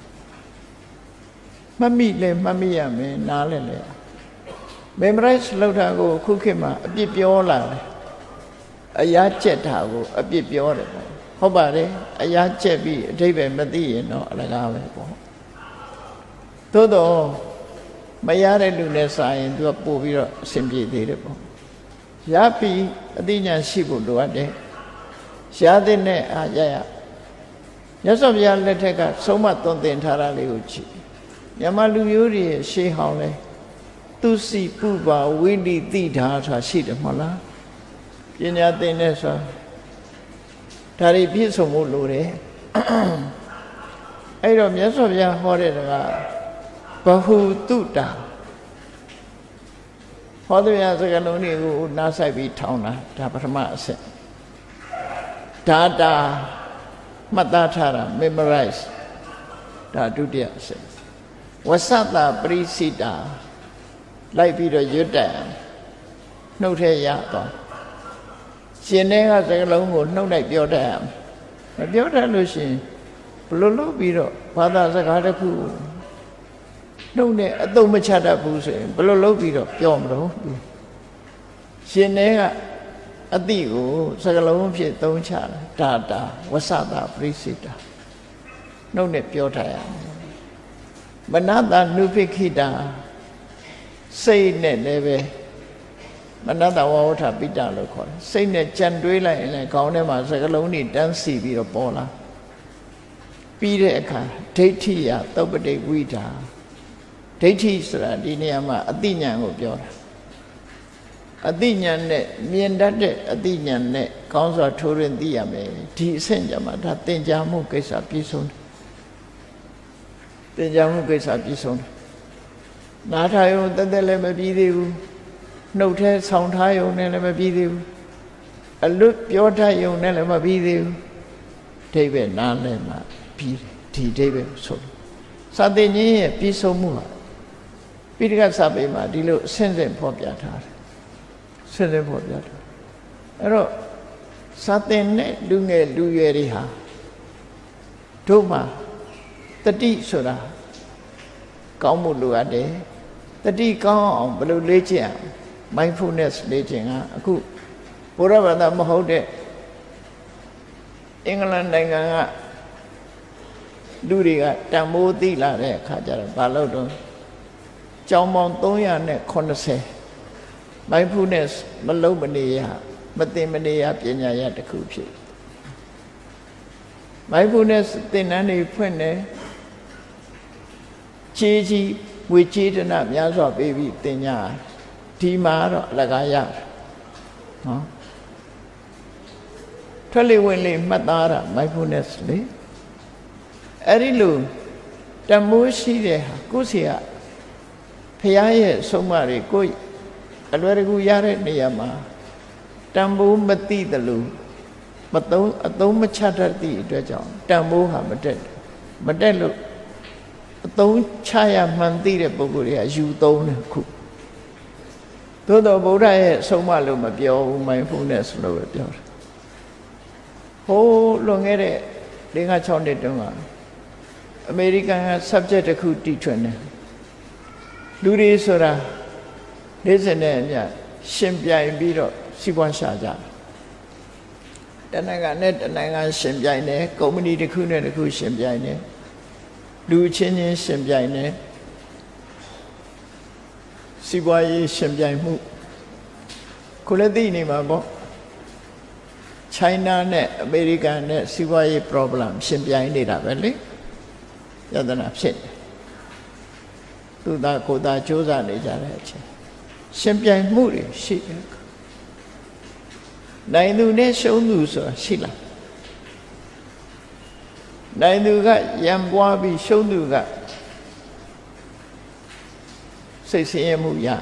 မှတ်မိလဲမှတ်မိရမယ်နားလဲလဲ memorize လုပ်တာကိုခုခေတ်မှာအပြစ်ပြောလာတယ်အရာကျက်တာကိုအပြစ်ပြောတယ်ပေါ့ဟုတ်ပါတယ်အရာကျက်ပြီးအဓိပ္ပာယ်မသိရင်တော့အလကားပဲပေါ့သို့တော့မရတဲ့လူနဲ့စာရင်သူကပို့ပြီးတော့အဆင်ပြေသေးတယ်ပေါ့ရပြီးအသိဉာဏ်ရှိဖို့လိုအပ်တယ်ရတဲ့နဲ့အာရရမြတ်စွာဘုရားလက်ထက်ကဆုံးမသွန်သင်ထားတာလေးကိုကြည့်မြန်မာလူမျိုးတွေရှေးဟောင်းလဲသူစီပုပါဝိလိတိဓာဆိုတာရှိတယ်မဟုတ်လားပညာသင်တဲ့ဆိုဒါတွေပြည့်စုံဖို့လိုတယ်အဲ့တော့မြတ်စွာဘုရားဟောတဲ့ကဘဟုတုတာဟောတဲ့စကားလုံးတွေကိုနားဆိုင်ပြီးထောင်းတာဒါပထမအဆင့်ဒါတာမှတ်သားထားတာ memorize ဒါဒုတိယအဆင့်ဝဆတပရိစိတာလိုက်ပြီးတော့ရွတ်တက်နှုတ်ထဲရသွားရှင်တဲ့ကစကားလုံးကိုနှုတ်လိုက်ပြောတတ်ရမယ်မပြောတတ်လို့ရှိရင်ဘလို့လို့ပြီးတော့ဘာသာစကားတစ်ခုနှုတ်နဲ့အသုံးမချတတ်ဘူးဆိုရင်ဘလို့လို့ပြီးတော့ပြောမလို့ရှင်တဲ့ကအတိကိုစကားလုံးဖြစ်သုံးချတာဒါတာဝဆတာပရိစိတာနှုတ်နဲ့ပြောထားရမယ်မနတနုပိခိတာစိတ်နဲ့လည်းပဲမနတဝဝထပိတလို့ခေါ်တယ်စိတ်နဲ့ကြံတွေးလိုက်ရင်လည်းခေါင်းထဲမှာစကလုံးတွေတန်းစီပြီးတော့ပေါ်လာပြီးတဲ့အခါဒိဋ္ဌိယသုပ္ပတိဝိဒါဒိဋ္ဌိဆိုတာဒီနေရာမှာအတိညာဏ်ကိုပြောတာအတိညာဏ်နဲ့မြင်တတ်တဲ့အတိညာဏ်နဲ့ကောင်းစွာထိုးရင်းသိရမယ်ဒီအဆင့်ကြမှာဒါသင်ကြားမှုကိစ္စပြည့်စုံတယ်သင်ကြားမှုကိစ္စပြည့်စုံတယ်နားထားရုံတက်တက်လည်းမပြီးသေးဘူးနှုတ်ထဲဆောင်းထားရုံနဲ့လည်းမပြီးသေးဘူးအလွတ်ပြောတတ်ရုံနဲ့လည်းမပြီးသေးဘူးအဓိပ္ပာယ်နားလည်မှပြီးဒီအဓိပ္ပာယ်ဆိုလို့စာသင်ခြင်းရဲ့ပြည့်စုံမှုဟာပိဋကစာပေမှာဒီလိုအစဉ်စဉ်ဖော်ပြထားတယ်အစဉ်စဉ်ဖော်ပြထားအဲ့တော့စာသင်တဲ့လူငယ်လူရွယ်တွေဟာတို့မှာတတိဆိုတာကောင်းမှုလိုအပ်တယ်တတိကောင်းအောင်ဘယ်လိုလေ့ကျင့် mindfulness လေ့ကျင့်ကအခုဘုရားဘာသာမဟုတ်တဲ့အင်္ဂလန်နိုင်ငံကလူတွေကတန်မိုးသိလာတဲ့အခါကျတော့ဘာလို့တော့ကျောင်းပေါင်းသုံးရာခုနှစ်ဆယ် mindfulness မလုံးမနေရမသိမနေရပညာရတစ်ခုဖြစ် mindfulness သင်တန်းတွေဖွင့်တယ်ခြေကြီးဝေခြေတနာများစွာပေးပြီးသင်ညာဒီမှာတော့အလကားရနော်ထွက်လေဝင်လေမှတ်သားတာ mindfulness လေအဲ့ဒီလိုတမိုးရှိတဲ့ဟာကိုယ်စီကဖရာရဲ့ဆုံးမတွေကိုယ်အလွယ်တကူရတဲ့နေရာမှာတန်ဖိုးမသိတယ်လို့မသုံးအသုံးမချတတ်သည့်အတွက်ကြောင့်တန်ဖိုးဟာမတက်မတက်လို့အသုံးချရမှန်သိတဲ့ပုဂ္ဂိုလ်တွေကယူသုံးတယ်ခုသို့တော်ဗုဒ္ဓရဲ့ဆုံးမလို့မပြောဘူး mindfulness လို့ပဲပြောတယ်ဟိုးလွန်ခဲ့တဲ့၄-၆နှစ်တုန်းကအမေရိကန်က subject တစ်ခုတီထွင်တယ်လူတွေဆိုတာနေ့စဉ်နဲ့အမျှရှင်ပြိုင်ပြီးတော့စီးပွားရှာကြတယ်တနိုင်ငံနဲ့တနိုင်ငံရှင်ပြိုင်တယ်ကုမ္ပဏီတစ်ခုနဲ့တစ်ခုရှင်ပြိုင်တယ်လူချင်းချင်းရှင်ပြိုင်တယ်စီးပွားရေးရှင်ပြိုင်မှုခုလည်းသိနေမှာပေါ့ China နဲ့ American နဲ့စီးပွားရေး problem ရှင်ပြိုင်နေတာပဲလေယတနာဖြစ်တယ်သူသာကိုယ်သာစ조사နေကြတဲ့အချိန်ရှင်ပြိုင်မှုတွေရှိတယ်နိုင်သူနဲ့ရှုံးသူဆိုတာရှိလားနိုင်သူကရံပွားပြီးရှုံးသူကစိတ်ဆင်းရဲမှုရတယ်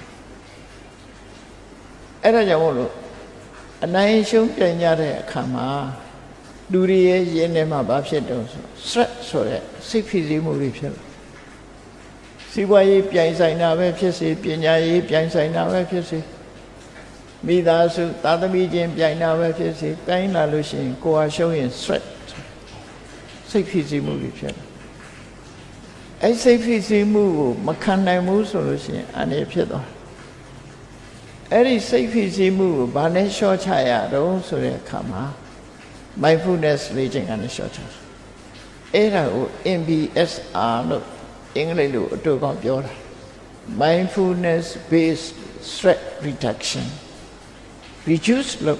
အဲ့ဒါကြောင့်မို့လို့အနိုင်ရှုံးပြိုင်ကြတဲ့အခါမှာလူတွေရဲ့ရင်းထဲမှာဘာဖြစ်တော့ဆို stress ဆိုတဲ့စိတ်ဖိစီးမှုတွေဖြစ်လာစီးပွားရေးပြိုင်ဆိုင်တာပဲဖြစ်စေပညာရေးပြိုင်ဆိုင်တာပဲဖြစ်စေမိသားစုသာသမီချင်းပြိုင်တာပဲဖြစ်စေပြိုင်လာလို့ရှိရင်ကိုယ်ဟာရှုံးရင် stress စိတ်ဖိစီးမှုတွေဖြစ်လာအဲ့စိတ်ဖိစီးမှုကိုမခံနိုင်ဘူးဆိုလို့ရှိရင်အနေဖြစ်သွားအဲ့ဒီစိတ်ဖိစီးမှုကိုဘာနဲ့လျှော့ချရတော့ဆိုတဲ့အခါမှာ mindfulness လေ့ကျင့်ခန်းနဲ့လျှော့ချအဲ့ဒါကို M B S R လို့အင်္ဂလိပ်လိုအတူကောင်းပြောတာ mindfulness based stress reduction reduce လို့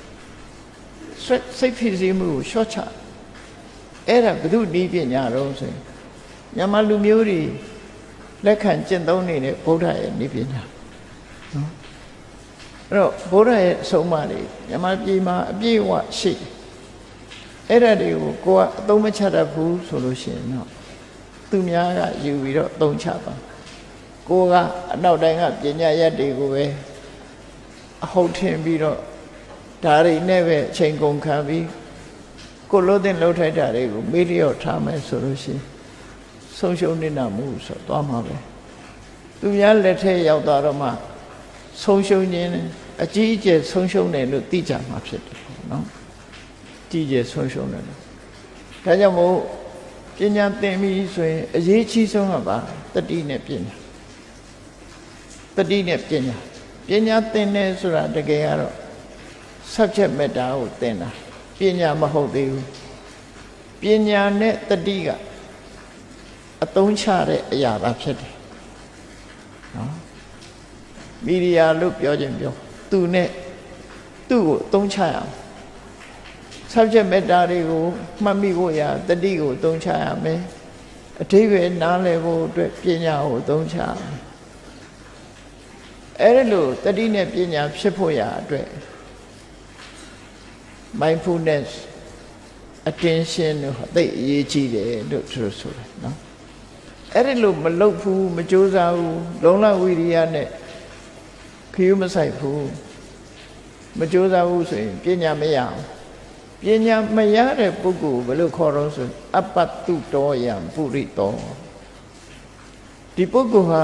stress စိတ်ဖိစီးမှုကိုလျှော့ချအဲ့ဒါဘယ်သူနည်းပညာတော့ဆိုရင်မြန်မာလူမျိုးတွေလက်ခံကျင့်သုံးနေတဲ့ဗုဒ္ဓရဲ့နည်းပညာနော်အဲ့တော့ဗုဒ္ဓရဲ့အဆုံးအမတွေမြန်မာပြည်မှာအပြည့်အဝရှိအဲ့ဒါတွေကိုကိုယ်ကအသုံးမချတတ်ဘူးဆိုလို့ရှိရင်တော့သူများကယူပြီးတော့အသုံးချပါကိုယ်ကအနောက်တိုင်းကပညာရက်တွေကိုပဲအဟုတ်ထင်ပြီးတော့ဒါတွေနဲ့ပဲအချိန်ကုန်ခံပြီးကိုလို့တဲ့လှုပ်ထိုက်တာတွေကိုမေ့လျော့ထားမယ်ဆိုလို့ရှိရင်ဆုံးရှုံးနေတာမဟုတ်ဆိုသွားမှာပဲသူများလက်ထက်ရောက်သွားတော့မှဆုံးရှုံးခြင်းအကြီးအကျယ်ဆုံးရှုံးတယ်လို့သိကြမှာဖြစ်တယ်နော်ကြီးကျယ်ဆုံးရှုံးတယ်လို့ဒါကြောင့်မို့ပညာသင်ပြီဆိုရင်အရေးကြီးဆုံးကပါတတိနဲ့ပညာတတိနဲ့ပညာပညာသင်တယ်ဆိုတာတကယ်ကတော့ subject matter ကိုသင်တာပညာမဟုတ်သေးဘူးပညာနဲ့တတိကအသုံးချတဲ့အရာသာဖြစ်တယ်နော်မီဒီယာလို့ပြောခြင်းပြောသူနဲ့သူ့ကိုအသုံးချရအောင် subject matter တွေကိုမှတ်မိဖို့ရတတိကိုအသုံးချရမယ်အဓိပ္ပာယ်နားလည်ဖို့အတွက်ပညာကိုအသုံးချရမယ်အဲ့ဒါလို့တတိနဲ့ပညာဖြစ်ဖို့ရအတွက် mindfulness attention တို့သိအရေးကြီးတယ်လို့သူတို့ဆိုတယ်နော်အဲ့ဒါလို့မလုပ်ဘူးမကြိုးစားဘူးလုံလဝိရိယနဲ့ခရီးမဆိုင်ဘူးမကြိုးစားဘူးဆိုရင်ပညာမရအောင်ပညာမရတဲ့ပုဂ္ဂိုလ်ဘယ်လိုခေါ်တော့ဆိုအပ္ပတုတောယံပုရိတောဒီပုဂ္ဂိုလ်ဟာ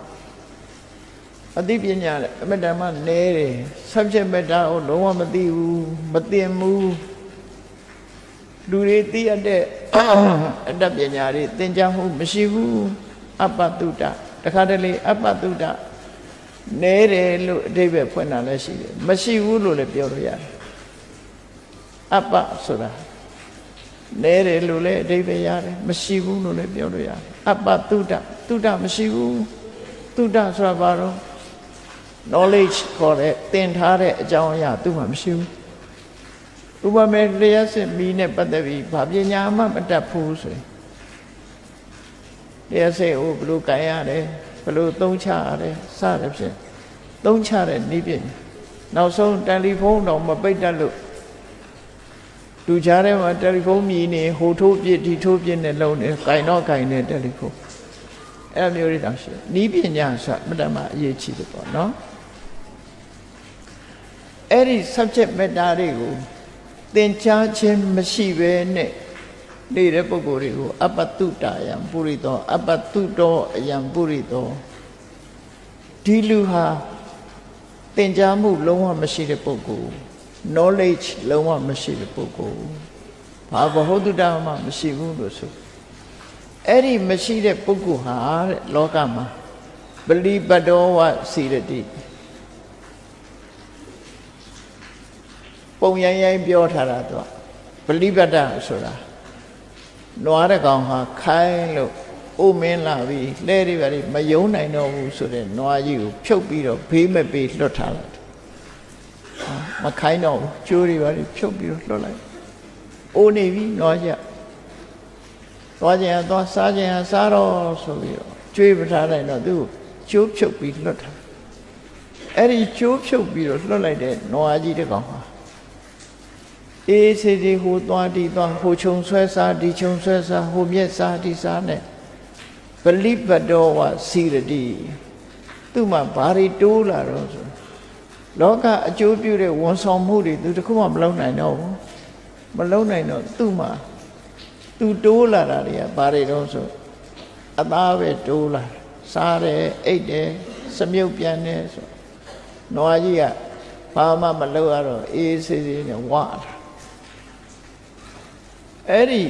အသိပညာအမတ္တမနဲတယ် subject matter ကိုလုံးဝမသိဘူးမသိဘူးလူတွေသိရတဲ့အတ္တပညာတွေသင်ကြားမှုမရှိဘူးအပ္ပတုတတခါတလေအပ္ပတုတနဲတယ်လို့အဓိပ္ပာယ်ဖွင့်တာလည်းရှိတယ်မရှိဘူးလို့လည်းပြောလို့ရတယ်အပ္ပဆိုတာနဲတယ်လို့လည်းအဓိပ္ပာယ်ရတယ်မရှိဘူးလို့လည်းပြောလို့ရတယ်အပ္ပတုတတုတမရှိဘူးတုတဆိုတာဘာလို့ knowledge ခေါ်တဲ့သင်ထားတဲ့အကြောင်းအရာသူ့မှာမရှိဘူးဥပမာလျှက်စစ်မီးနဲ့ပတ်သက်ပြီးဘာပညာမှမတတ်ဘူးဆိုရင်လျှက်စစ်ကိုဘယ်လိုကိုင်ရတယ်ဘယ်လိုသုံးချရတယ်စသဖြင့်သုံးချတဲ့နည်းပညာနောက်ဆုံးတယ်လီဖုန်းတော့မပိတ်တတ်လို့လူကြားထဲမှာတယ်လီဖုန်းမြည်နေဟိုထိုးပြစ်ဒီထိုးပြစ်နဲ့လုံးနေကိုင်တော့ကိုင်နေတယ်လီဖုန်းအဲ့မျိုးတွေတောင်ရှိနည်းပညာဆိုအမှန်တမ်းအရေးကြီးတယ်ပေါ့နော်အဲ့ဒီ subject matter တွေကိုသင်ကြားခြင်းမရှိဘဲနဲ့နေတဲ့ပုဂ္ဂိုလ်တွေကိုအပတ္တုတယံပုရိသောအပတ္တုတောအယံပုရိသောဒီလူဟာသင်ကြားမှုလုံးဝမရှိတဲ့ပုဂ္ဂိုလ် knowledge လုံးဝမရှိတဲ့ပုဂ္ဂိုလ်ဘာဘဟုတုတမှမရှိဘူးလို့ဆိုအဲ့ဒီမရှိတဲ့ပုဂ္ဂိုလ်ဟာတဲ့လောကမှာပလိပတ္တောဝစီရတိပုံရိုင်းရိုင်းပြောထားတာတော့ပလိပတ္တဆိုတာနွားတဲ့ကောင်ဟာခိုင်းလို့အိုမင်းလာပြီးလဲတွေပါမယုံနိုင်တော့ဘူးဆိုတဲ့နွားကြီးကိုဖြုတ်ပြီးတော့ဘေးမဲ့ပေးလွတ်ထားလိုက်မခိုင်းတော့ဘူးကျိုးတွေပါဖြုတ်ပြီးတော့လွတ်လိုက်အိုနေပြီနွားကြသွားခြင်းဟာသွားစားခြင်းဟာစားတော့ဆိုပြီးတော့ကျွေးပထားလိုက်တော့သူ့ကျိုးဖြုတ်ပြီးလွတ်ထားအဲ့ဒီကျိုးဖြုတ်ပြီးတော့လွတ်လိုက်တဲ့နွားကြီးတစ်ကောင်ဟာအေးစေစီဟိုသွားဒီသွားဟိုခြုံဆွဲစားဒီခြုံဆွဲစားဟိုမြက်စားဒီစားနဲ့ပလိပတ္တောဝစီရတိသူ့မှာဘာတွေတိုးလာတော့ဆိုလောကအကျိုးပြုတဲ့ဝန်ဆောင်မှုတွေသူတခုမှမလုပ်နိုင်တော့ဘူးမလုပ်နိုင်တော့သူ့မှာသူတိုးလာတာတွေကဘာတွေတော့ဆိုအသားပဲတိုးလာစားတယ်အိတ်တယ်စမြုပ်ပြန်တယ်ဆိုနွားကြီးကဘာမှမလုပ်ရတော့အေးစေစီနဲ့ဝါတာအဲ့ဒီ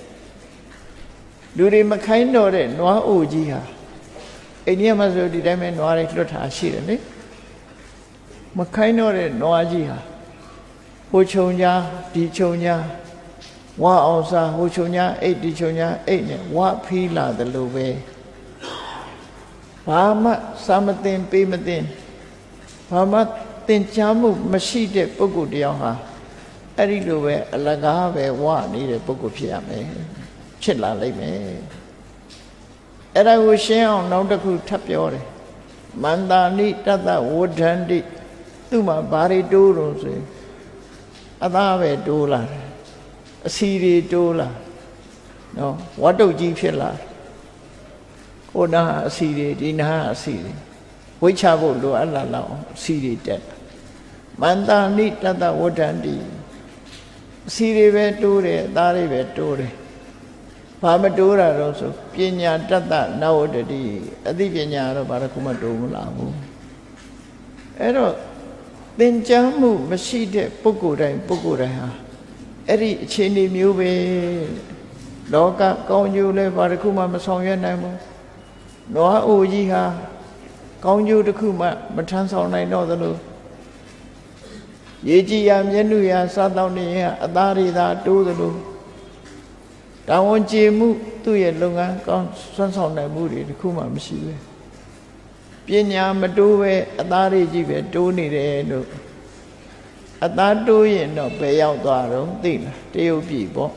လူတွေမခိုင်းတော့တဲ့နွားအိုကြီးဟာအိန္ဒိယမှာဆိုဒီတိုင်းပဲနွားတွေလွတ်ထားရှိတယ်လေမခိုင်းတော့တဲ့နွားကြီးဟာဟိုခြုံညာဒီခြုံညာဝါအောင်စားဟိုခြုံညာအိတ်ဒီခြုံညာအိတ်နဲ့ဝါဖီးလာတယ်လို့ပဲဘာမှစာမသိပေးမသိဘာမှသင်ကြားမှုမရှိတဲ့ပုဂ္ဂိုလ်တယောက်ဟာအဲ့ဒီလိုပဲအလကားပဲဝနေတဲ့ပုဂ္ဂိုလ်ဖြစ်ရမယ်ဖြစ်လာလိမ့်မယ်အဲ့ဒါကိုရှင်းအောင်နောက်တစ်ခုထပ်ပြောတယ်မန္တာနိတတ္တဝဋ္ဌန္တိသူ့မှာဘာတွေတိုးတော့ဆိုရင်အသားပဲတိုးလာတယ်အစီတွေတိုးလာနော်ဝတ်တုတ်ကြီးဖြစ်လာဟိုနာအစီတွေဒီနာအစီတွေဝိချဖို့လိုအပ်လာလောက်အစီတွေတက်မန္တာနိတတ္တဝဋ္ဌန္တိအစီတွေပဲတိုးတယ်အသားတွေပဲတိုးတယ်ဘာမတိုးတာတော့ဆိုပညာတတ္တနဝတ္တိအသိပညာတော့ဘာတစ်ခုမှတိုးမလာဘူးအဲ့တော့သင်ကြားမှုမရှိတဲ့ပုဂ္ဂိုလ်တိုင်းပုဂ္ဂိုလ်တိုင်းဟာအဲ့ဒီအခြေအနေမျိုးပဲလောကကောင်းကျိုးလဲဘာတစ်ခုမှမဆောင်ရွက်နိုင်ဘူးနွားအိုကြီးဟာကောင်းကျိုးတစ်ခုမှမထမ်းဆောင်နိုင်တော့သလိုရေကြည်ရမျက်နှာရစားတောင်းနေရင်အသားတွေသာတိုးသလိုတာဝန်ကျေမှုသူ့ရဲ့လုပ်ငန်းကောင်းစွမ်းဆောင်နိုင်မှုတွေတစ်ခုမှမရှိဘူးပညာမတိုးပဲအသားတွေကြီးပဲတိုးနေတယ်လို့အသားတိုးရင်တော့ဘယ်ရောက်သွားတော့သိလားတရုတ်ပြည်ပေါ့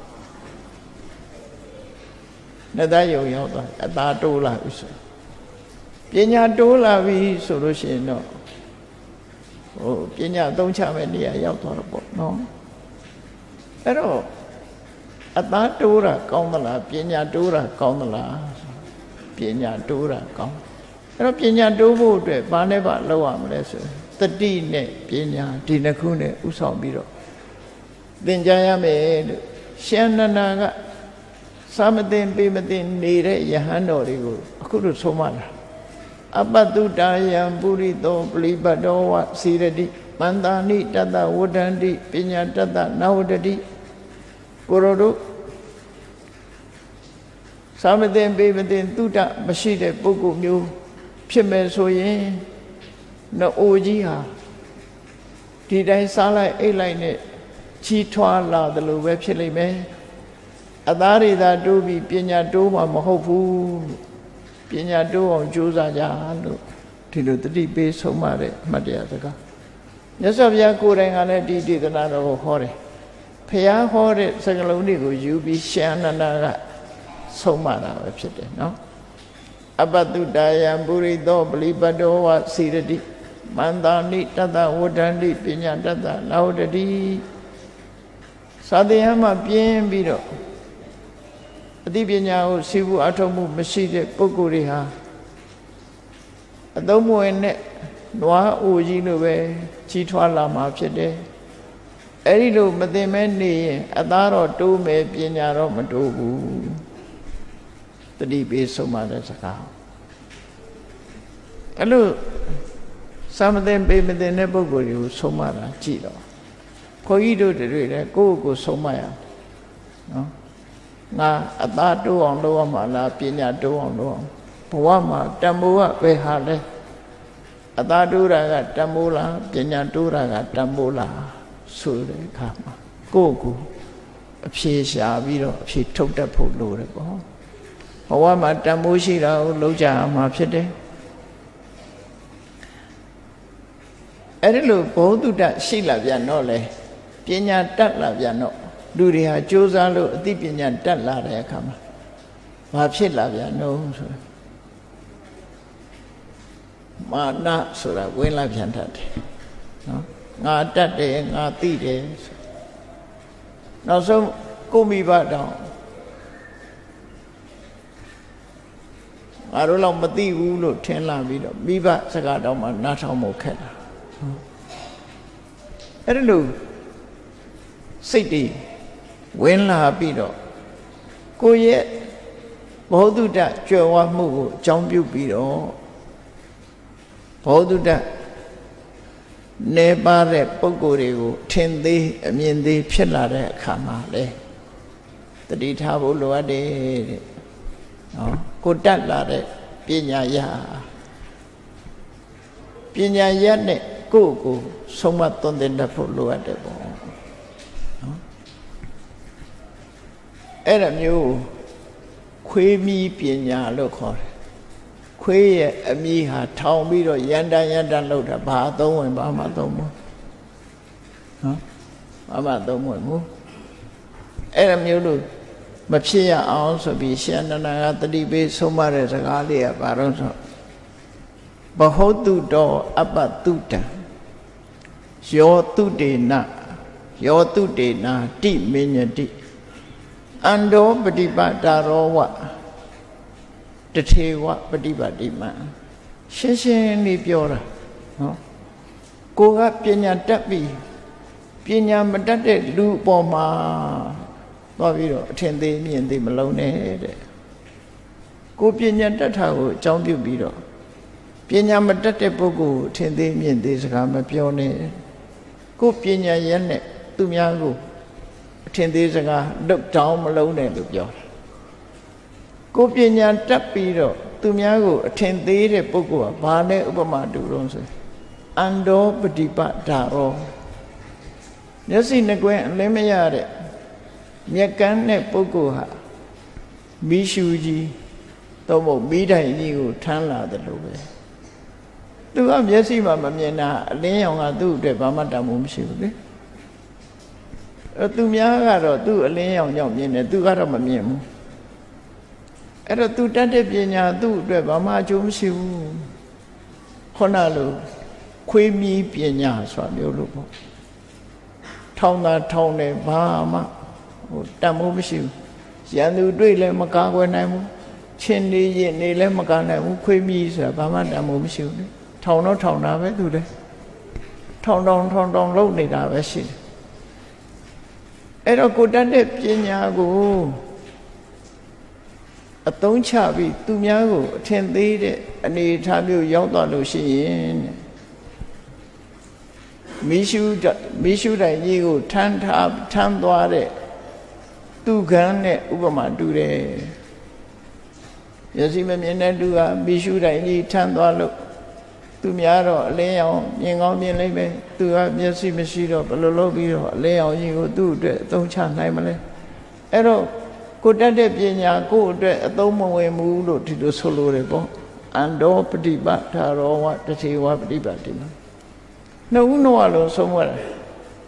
နှစ်သက်ရုံရောက်သွားအသားတိုးလာပြီဆိုပညာတိုးလာပြီဆိုလို့ရှိရင်တော့ဟိုပညာသုံးချမဲ့နေရာရောက်သွားတော့ပေါ့နော်အဲ့တော့အသားတိုးတာကောင်းသလားပညာတိုးတာကောင်းသလားပညာတိုးတာကောင်းအဲ့တော့ပညာတိုးဖို့အတွက်ဘာနဲ့ဘာလုပ်ရမလဲဆိုတတိနဲ့ပညာဒီနှစ်ခုနဲ့ဥဆောင်ပြီးတော့သင်ကြားရမယ်လို့ရှင်နန္ဒာကစာမသိပေးမသိနေတဲ့ယဟန်တော်တွေကိုအခုလိုဆုံးမလာအပတ္တုတာယံပုရိသောပလိပတ္တောဝစီရတိမန္တာနိတတ္တဝဋ္ဌန္တိပညာတတ္တနဝတ္တိကိုရောတို့စာမသိပေးမသိတုတ္တမရှိတဲ့ပုဂ္ဂိုလ်မျိုးဖြစ်မယ်ဆိုရင်နိုးအိုကြီးဟာဒီတိုင်းစားလိုက်အိတ်လိုက်နဲ့ချီးထွားလာတယ်လို့ပဲဖြစ်လိမ့်မယ်အသားတွေသာတိုးပြီးပညာတိုးမှမဟုတ်ဘူးပညာတိုးအောင်ကြိုးစားကြလို့ဒီလိုတတိပေးဆုံးမတဲ့အမှတ်တရစကားမြတ်စွာဘုရားကိုယ်တိုင်ကလည်းဒီဒေသနာတော်ကိုဟောတယ်ဖျားဟောတဲ့စကားလုံးတွေကိုယူပြီးရှင်အနန္ဒာကဆုံးမတာပဲဖြစ်တယ်နော်အပတုတယံပုရိသောပလိပတ္တောဝစီရတိမန္တာနိတတဝဋ္ဌန္တိပညာတတလာဝတ္တိသာသယမှာပြင်းပြီးတော့အသိပညာကိုစီဘူးအထောက်မှုမရှိတဲ့ပုဂ္ဂိုလ်တွေဟာအသုံးမဝင်နဲ့နွားအိုကြီးလိုပဲကြီးထွားလာမှာဖြစ်တယ်အဲ့ဒီလိုမသိမဲနေရင်အသားတော့တိုးမယ်ပညာတော့မတိုးဘူးတတိပေးဆုံးမတဲ့စကားအဲ့လိုစာမသိပေးမသိတဲ့ပုဂ္ဂိုလ်တွေကိုဆုံးမတာကြည့်တော့ခွန်ကြီးတို့တွေလည်းကိုယ့်ကိုယ်ဆုံးမရနော်ငါအသားတိုးအောင်လုပ်ရမှာလားပညာတိုးအောင်လုပ်အောင်ဘဝမှာတန်ဖိုးကပဲဟာလဲအသားတိုးတာကတန်ဖိုးလားပညာတိုးတာကတန်ဖိုးလားဆိုတဲ့အခါမှာကိုယ့်ကိုယ်အဖြေရှာပြီးတော့အဖြေထုတ်တတ်ဖို့လိုတယ်ပေါ့ဘဝမှာတန်ဖိုးရှိတာကိုလုပ်ကြရမှာဖြစ်တယ်အဲ့ဒီလိုဘောဓုတရှိလာပြန်တော့လေပညာတတ်လာပြန်တော့လူတွေဟာကြိုးစားလို့အသိပညာတတ်လာတဲ့အခါမှာဘာဖြစ်လာပြန်တော့ဆိုမာနဆိုတာဝင်လာပြန်တတ်တယ်နော်ငါတတ်တယ်ငါသိတယ်နောက်ဆုံးကိုမိဘတောင်ငါတို့တော့မသိဘူးလို့ထင်လာပြီးတော့မိဘစကားတောင်မှနားထောင်ဖို့ခက်တာအဲ့ဒါလို့စိတ်တွေဝင်လာပြီးတော့ကိုယ့်ရဲ့ဘောဓုတကြွယ်ဝမှုကိုအကြောင်းပြုပြီးတော့ဘောဓုတနေပါတဲ့ပုဂ္ဂိုလ်တွေကိုထင်သေးအမြင်သေးဖြစ်လာတဲ့အခါမှာလေတတိထားဖို့လိုအပ်တယ်တဲ့နော်ကိုတတ်လာတဲ့ပညာရပညာရနဲ့ကိုယ့်ကိုဆုံးမသွန်သင်တတ်ဖို့လိုအပ်တယ်ပေါ့နော်အဲ့ဒါမျိုးခွေးမီးပညာလို့ခေါ်တယ်ခွေးရဲ့အမီးဟာထောင်ပြီးတော့ရန်တန်ရန်တန်လောက်တာဘာအသုံးဝင်ဘာမှသုံးဘူးနော်ဘာမှသုံးဝင်ဘူးအဲ့ဒါမျိုးလို့မဖြစ်ရအောင်ဆိုပြီးရှင်အနန္ဒာကတတိပေးဆုံးမတဲ့စကားလေးကဘာလို့ဆိုဘဟုတုတောအပတုတံယောတုတေနယောတုတေနာတိမညတိအန္တောပฏิပတာရောဝတထေဝပฏิပတိမံရှင်းရှင်းလေးပြောတာနော်ကိုကပညာတတ်ပြီးပညာမတတ်တဲ့လူအပေါ်မှာသွားပြီးတော့အထင်သေးမြင်သေးမလုံးနဲ့တဲ့ကိုပညာတတ်တာကိုအကြောင်းပြုပြီးတော့ပညာမတတ်တဲ့ပုဂ္ဂိုလ်အထင်သေးမြင်သေးစကားမပြောနဲ့ကိုပညာရဲ့နဲ့သူများကိုအထင်သေးစကားလွတ်တောင်းမလုံးနဲ့လို့ပြောတာကိုပညာတတ်ပြီးတော့သူများကိုအထင်သေးတဲ့ပုဂ္ဂိုလ်ကဘာနဲ့ဥပမာတူတော့ဆိုအန္တောပฏิပဒါရောမျက်စိနှကွင်းအလင်းမရတဲ့မျက်ကန်းတဲ့ပုဂ္ဂိုလ်ဟာမီးရှူကြီးတော့မဟုတ်မီးတိုင်ကြီးကိုထမ်းလာတယ်လို့ပဲသူကမျက်စိမှမမြင်တာအလင်းရောင်ကသူ့အတွက်ဘာမှတန်ဖိုးမရှိဘူးလေအဲသူများကတော့သူ့အလင်းရောင်ကြောင့်မြင်တယ်သူကတော့မမြင်ဘူးအဲ့တော့သူတတ်တဲ့ပညာသူ့အတွက်ဘာမှအကျိုးမရှိဘူးခုနလိုခွေးမီးပညာဆိုတာမျိုးလို့ပေါ့ထောင်းတာထောင်းတယ်ဘာမှဟိုတတ်မိုးမရှိဘူးရန်သူတွေ့လည်းမကာကွယ်နိုင်ဘူးချင်းနေရင်နေလည်းမကာနိုင်ဘူးခွေးမီးဆိုတာဘာမှတတ်မိုးမရှိဘူးလေထောင်းတော့ထောင်းတာပဲသူလည်းထောင်းတောင်းထောင်းတောင်းလုပ်နေတာပဲရှိတယ်အဲ့တော့ကိုတတ်တဲ့ပညာကိုအသုံးချပြီးသူများကိုအထင်သေးတဲ့အနေအထားမျိုးရောက်သွားလို့ရှိရင်မီးရှူမီးရှူတိုင်ကြီးကိုထမ်းထားထမ်းသွားတဲ့သူကံနဲ့ဥပမာတူတယ်မျက်စိမမြင်တဲ့သူကမီးရှူတိုင်ကြီးထမ်းသွားလို့သူများတော့အလင်းရောင်မြင်ကောင်းမြင်လိမ့်မယ်သူကမျက်စိမရှိတော့ဘယ်လိုလုပ်ပြီးတော့အလင်းရောင်ကြီးကိုသူ့အတွက်အသုံးချနိုင်မလဲအဲ့တော့ကိုတတ်တဲ့ပညာကိုယ့်အတွက်အသုံးမဝင်ဘူးလို့ဒီလိုဆိုလိုတယ်ပေါ့အန္တောပฏิပဒါရောဝတထေဝပฏิပတိမနှုတ်နှောလုံးဆုံးမတယ်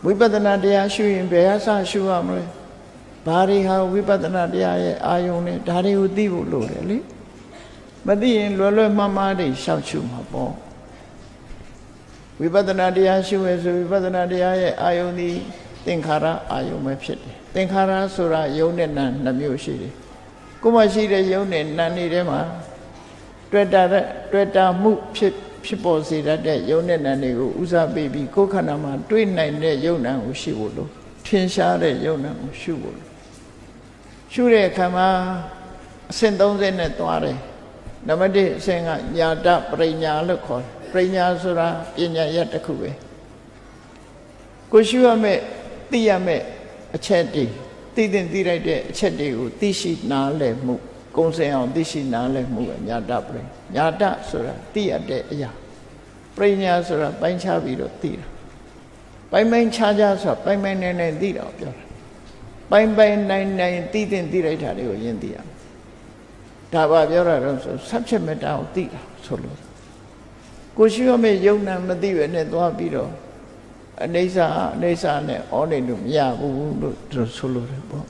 ဝိပဿနာတရားရှုရင်ဘယ်အစရှုရမလဲဘာတွေဟာဝိပဿနာတရားရဲ့အာယုံနဲ့ဒါတွေကိုသိဖို့လိုတယ်လေမသိရင်လွယ်လွယ်မှားမှားတွေရှောက်ရှုမှာပေါ့ဝိပဿနာတရားရှုရဲဆိုဝိပဿနာတရားရဲ့အာယုံဒီသင်္ခါရအာယုံပဲဖြစ်တယ်သင်္ခါရဆိုတာယုံနဲ့နာနှစ်မျိုးရှိတယ်ကိုယ်မှရှိတဲ့ယုံနဲ့နာနေထဲမှာတွေ့တာတွေ့တာမှုဖြစ်ဖြစ်ပေါ်စေတတ်တဲ့ယုံနဲ့နာတွေကိုဥစားပေးပြီးကိုယ်ခန္ဓာမှာတွေ့နိုင်တဲ့ယုံနာကိုရှိဖို့လို့ထင်ရှားတဲ့ယုံနာကိုရှုဖို့လို့ရှုတဲ့အခါမှာအဆင့်သုံးဆနဲ့သွားတယ်နံပါတ်一အဆင့်ကညာတပရိညာလို့ခေါ်တယ်ပရိညာဆိုတာပညာရက်တစ်ခုပဲကိုရှုရမယ့်သိရမယ့်အချက်တွေသိတဲ့သိလိုက်တဲ့အချက်တွေကိုသိရှိနားလည်မှုကုံစင်အောင်သိရှိနားလည်မှုကညာတပရိညာတဆိုတာသိရတဲ့အရာပရိညာဆိုတာပိုင်းခြားပြီးတော့သိတာပိုင်းပိုင်းခြားခြားဆိုတာပိုင်းပိုင်းနိုင်နိုင်သိတာပြောတာပိုင်းပိုင်းနိုင်နိုင်သိတဲ့သိလိုက်တာတွေကိုယဉ်သိရမယ်ဒါပါပြောတာတော့ဆို subject matter ကိုသိတာဆိုလို့ကိုရှိရမယ့်ယုံနာမသိပဲနဲ့သွားပြီးတော့အနေစာအနေစာနဲ့ဩနေလို့မရဘူးလို့ဆိုလို့တယ်ပေါ့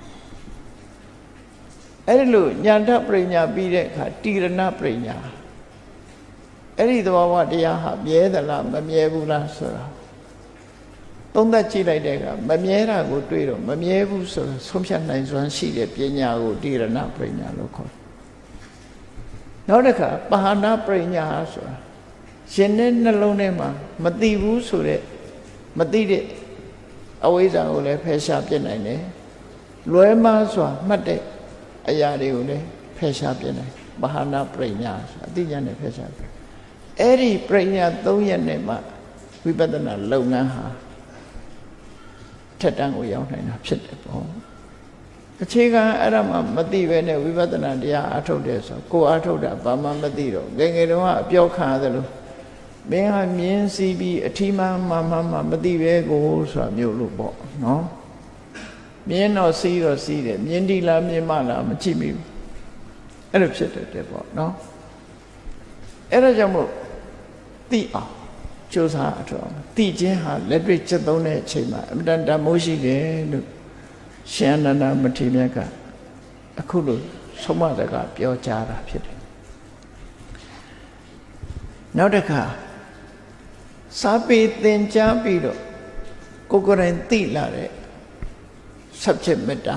အဲ့ဒီလိုညာတပရိညာပြီးတဲ့အခါတိရဏပရိညာအဲ့ဒီသဘောဝတရားဟာမြဲသလားမမြဲဘူးလားဆိုတာသုံးသပ်ကြည့်လိုက်တဲ့အခါမမြဲတာကိုတွေ့တော့မမြဲဘူးဆိုတော့ဆုံးဖြတ်နိုင်စွမ်းရှိတဲ့ပညာကိုတိရဏပရိညာလို့ခေါ်တယ်နောက်တစ်ခါပါဟနာပရိညာဆိုတာရှင်တဲ့နှလုံးထဲမှာမသိဘူးဆိုတဲ့မသိတဲ့အဝိဇ္ဇာကိုလည်းဖယ်ရှားပြစ်နိုင်တယ်လွဲမှားစွာမှတ်တဲ့အရာတွေကိုလည်းဖယ်ရှားပြစ်နိုင်ပါဟနာပရိညာဆိုတာအသိဉာဏ်နဲ့ဖယ်ရှားပြအဲ့ဒီပရိညာသုံးရက်နဲ့မှဝိပဿနာလုပ်ငန်းဟာထက်တန်းကိုရောက်နိုင်တာဖြစ်တယ်ပေါ့အခြေခံအဲ့ဒါမှမသိပဲနဲ့ဝိပဿနာတရားအထုတ်တယ်ဆိုကိုအထုတ်တာဘာမှမသိတော့ငယ်ငယ်တုန်းကအပြောခံရတယ်လို့မင်းဟာမြင်းစီးပြီးအထီးမှမှမှမှမသိပဲကိုဆိုတာမျိုးလို့ပေါ့နော်မြင်းတော့စီးတော့စီးတယ်မြင်းဒီလားမြင်းမလားမကြည့်မိဘူးအဲ့လိုဖြစ်တယ်တဲ့ပေါ့နော်အဲ့ဒါကြောင့်မို့သိအောင်ကြိုးစားအထောက်သိခြင်းဟာလက်တွေ့ချက်သုံးတဲ့အချိန်မှာအမှန်တန်မိုးရှိတယ်လို့ရှင်အနန္ဒမထေရမြတ်ကအခုလိုဆုံးမစကားပြောကြားတာဖြစ်တယ်နောက်တစ်ခါစာပေသင်ကြားပြီးတော့ကိုယ်ကိုယ်တိုင်သိလာတဲ့ subject matter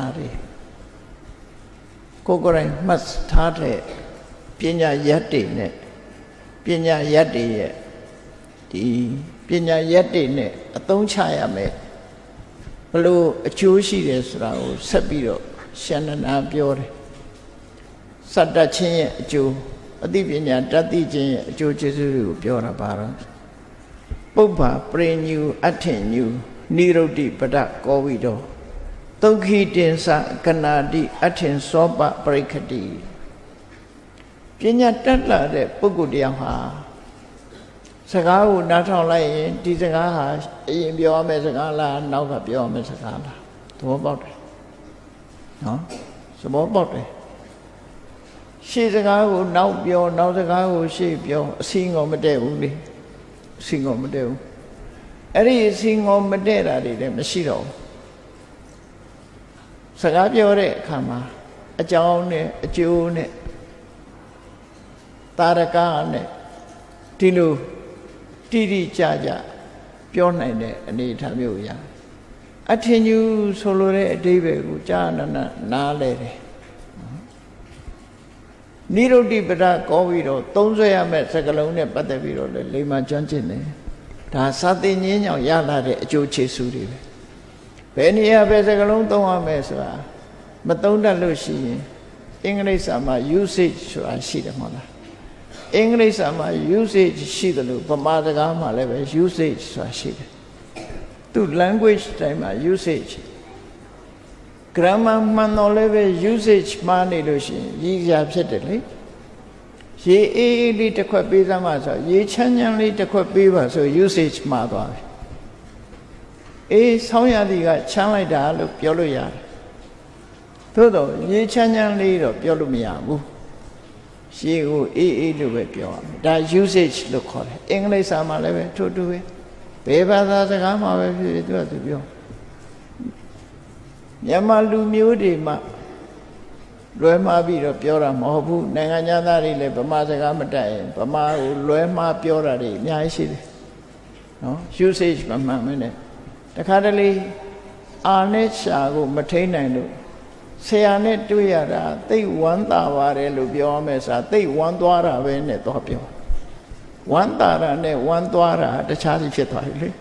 တွေကိုယ်ကိုယ်တိုင်မှတ်ထားတဲ့ပညာရက်တွေနဲ့ပညာရက်တွေရဲ့ဒီပညာရက်တွေနဲ့အသုံးချရမယ်ဘလို့အကျိုးရှိတယ်ဆိုတာကိုဆက်ပြီးတော့ရှင်နန္ဒပြောတယ်စတ္တချင်းရဲ့အကျိုးအသိပညာတတ်သိခြင်းရဲ့အကျိုးကျေးဇူးတွေကိုပြောတာပါတော့ပုပ္ပပရိညူအထင်ညူနိရုဒ္ဓိပဒကောဝိတောသုခိတင်္စကနာတိအထင်သောပပရိခတိပညာတတ်လာတဲ့ပုဂ္ဂိုလ်တရားဟာစကားကိုနားထောင်လိုက်ရင်ဒီစကားဟာအရင်ပြောရမယ့်စကားလားနောက်ကပြောရမယ့်စကားလားသဘောပေါက်တယ်နော်သဘောပေါက်တယ်ရှေ့စကားကိုနောက်ပြောနောက်စကားကိုရှေ့ပြောအစီငေါမတည့်ဘူးလေအစီငေါမတည့်ဘူးအဲ့ဒီအစီငေါမတည့်တာတွေလည်းမရှိတော့ဘူးစကားပြောတဲ့အခါမှာအကြောင်းနဲ့အကျိုးနဲ့တာရကနဲ့ဒီလိုတိတိကျကျပြောနိုင်တဲ့အနေအထားမျိုးရအထင်ယူဆိုလိုတဲ့အဓိပ္ပာယ်ကိုကြာနာနာနားလဲတယ်နိရုဒ္ဓိပဒကောပြီးတော့သုံးဆွဲရမယ့်စကလုံးနဲ့ပတ်သက်ပြီးတော့လေလိမ္မာကျွမ်းကျင်တယ်ဒါစာသင်ငင်းကြောင့်ရလာတဲ့အကျိုးချေစုတွေပဲဘယ်နေရာပဲစကလုံးသုံးရမယ်ဆိုတာမသုံးတတ်လို့ရှိရင်အင်္ဂလိပ်စာမှာ usage ဆိုတာရှိတယ်မဟုတ်လားအင်္ဂလိပ်စာမှာ usage ရှိတယ်လို့ဗမာစကားမှာလည်းပဲ usage ဆိုတာရှိတယ်သူ language တိုင်းမှာ usage grammar မှန်တော့လည်းပဲ usage မှားနေလို့ရှိရင်ရည်ရဖြစ်တယ်လေရေအေးအေးလေးတစ်ခွက်ပေးစမ်းပါဆိုရေချမ်းချမ်းလေးတစ်ခွက်ပေးပါဆို usage မှားသွားပြီအေးဆောင်းရသည်ကချမ်းလိုက်တာလို့ပြောလို့ရတယ်သို့တော့ရေချမ်းချမ်းလေးတော့ပြောလို့မရဘူးရေကိုအေးအေးလို့ပဲပြောရမယ်ဒါ usage လို့ခေါ်တယ်အင်္ဂလိပ်စာမှာလည်းပဲထို့တူပဲဘေဘာသာစကားမှာပဲဖြစ်ဖြစ်သူကသူပြောမြန်မာလူမျိုးတွေမှာလွဲမှားပြီးတော့ပြောတာမဟုတ်ဘူးနိုင်ငံသားတွေလည်းဗမာစကားမတတ်ရင်ဗမာကိုလွဲမှားပြောတာတွေအများကြီးရှိတယ်နော် usage မမှန်မနဲ့တခါတလေအာနဲ့ရှာကိုမထိန်နိုင်လို့ဆရာနဲ့တွေ့ရတာသိဝမ်းသာပါတယ်လို့ပြောရမယ်ဆိုတာသိဝမ်းသွားတာပဲနဲ့တော့ပြောဝမ်းသာတာနဲ့ဝမ်းသွားတာတခြားစီဖြစ်သွားပြီလေ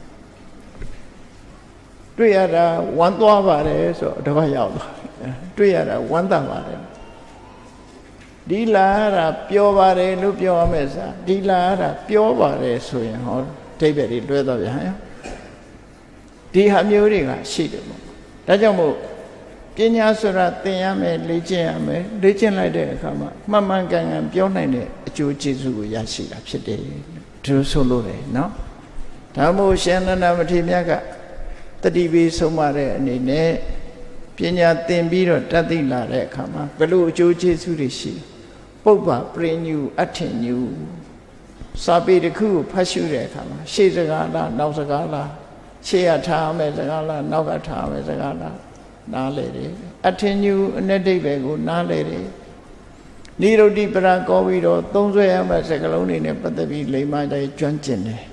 တွေ့ရတာဝမ်းသွားပါတယ်ဆိုတော့တစ်ခါရောက်သွားတွေ့ရတာဝမ်းသာပါတယ်ဒီလာတာပြောပါတယ်လို့ပြောရမယ်ဆိုတာဒီလာတာပြောပါတယ်ဆိုရင်ဟောအဓိပ္ပာယ်တွေတွဲတော့ဗျာဒီဟာမျိုးတွေကရှိတယ်ပေါ့ဒါကြောင့်မို့ပညာဆိုတာသင်ရမယ်လေ့ကျင့်ရမယ်လေ့ကျင့်လိုက်တဲ့အခါမှာမှန်မှန်ကန်ကန်ပြောနိုင်တဲ့အကျိုးကျေးဇူးကိုရရှိတာဖြစ်တယ်ဒီလိုဆိုလို့တယ်နော်ဒါမို့ရှင်နန္ဒမထေရမြတ်ကတတိပိဆုံးမတဲ့အနေနဲ့ပညာသင်ပြီးတော့တတ်သိလာတဲ့အခါမှာဘယ်လိုအကျိုးကျေးဇူးတွေရှိပုပ္ပပရိညုအထင်ညုစာပေတစ်ခုကိုဖတ်ရှုတဲ့အခါမှာရှေ့စကားလားနောက်စကားလားရှေ့ရထားမယ်စကားလားနောက်ကထားမယ်စကားလားနားလေတယ်အထင်ညုအ내ဒိဗ္ဗေကိုနားလေတယ်နိရုဒ္ဓိပရာကောပြီးတော့သုံးဆွဲရမယ့်စကားလုံးတွေနဲ့ပတ်သက်ပြီးလိမ္မာတိုင်းကျွမ်းကျင်တယ်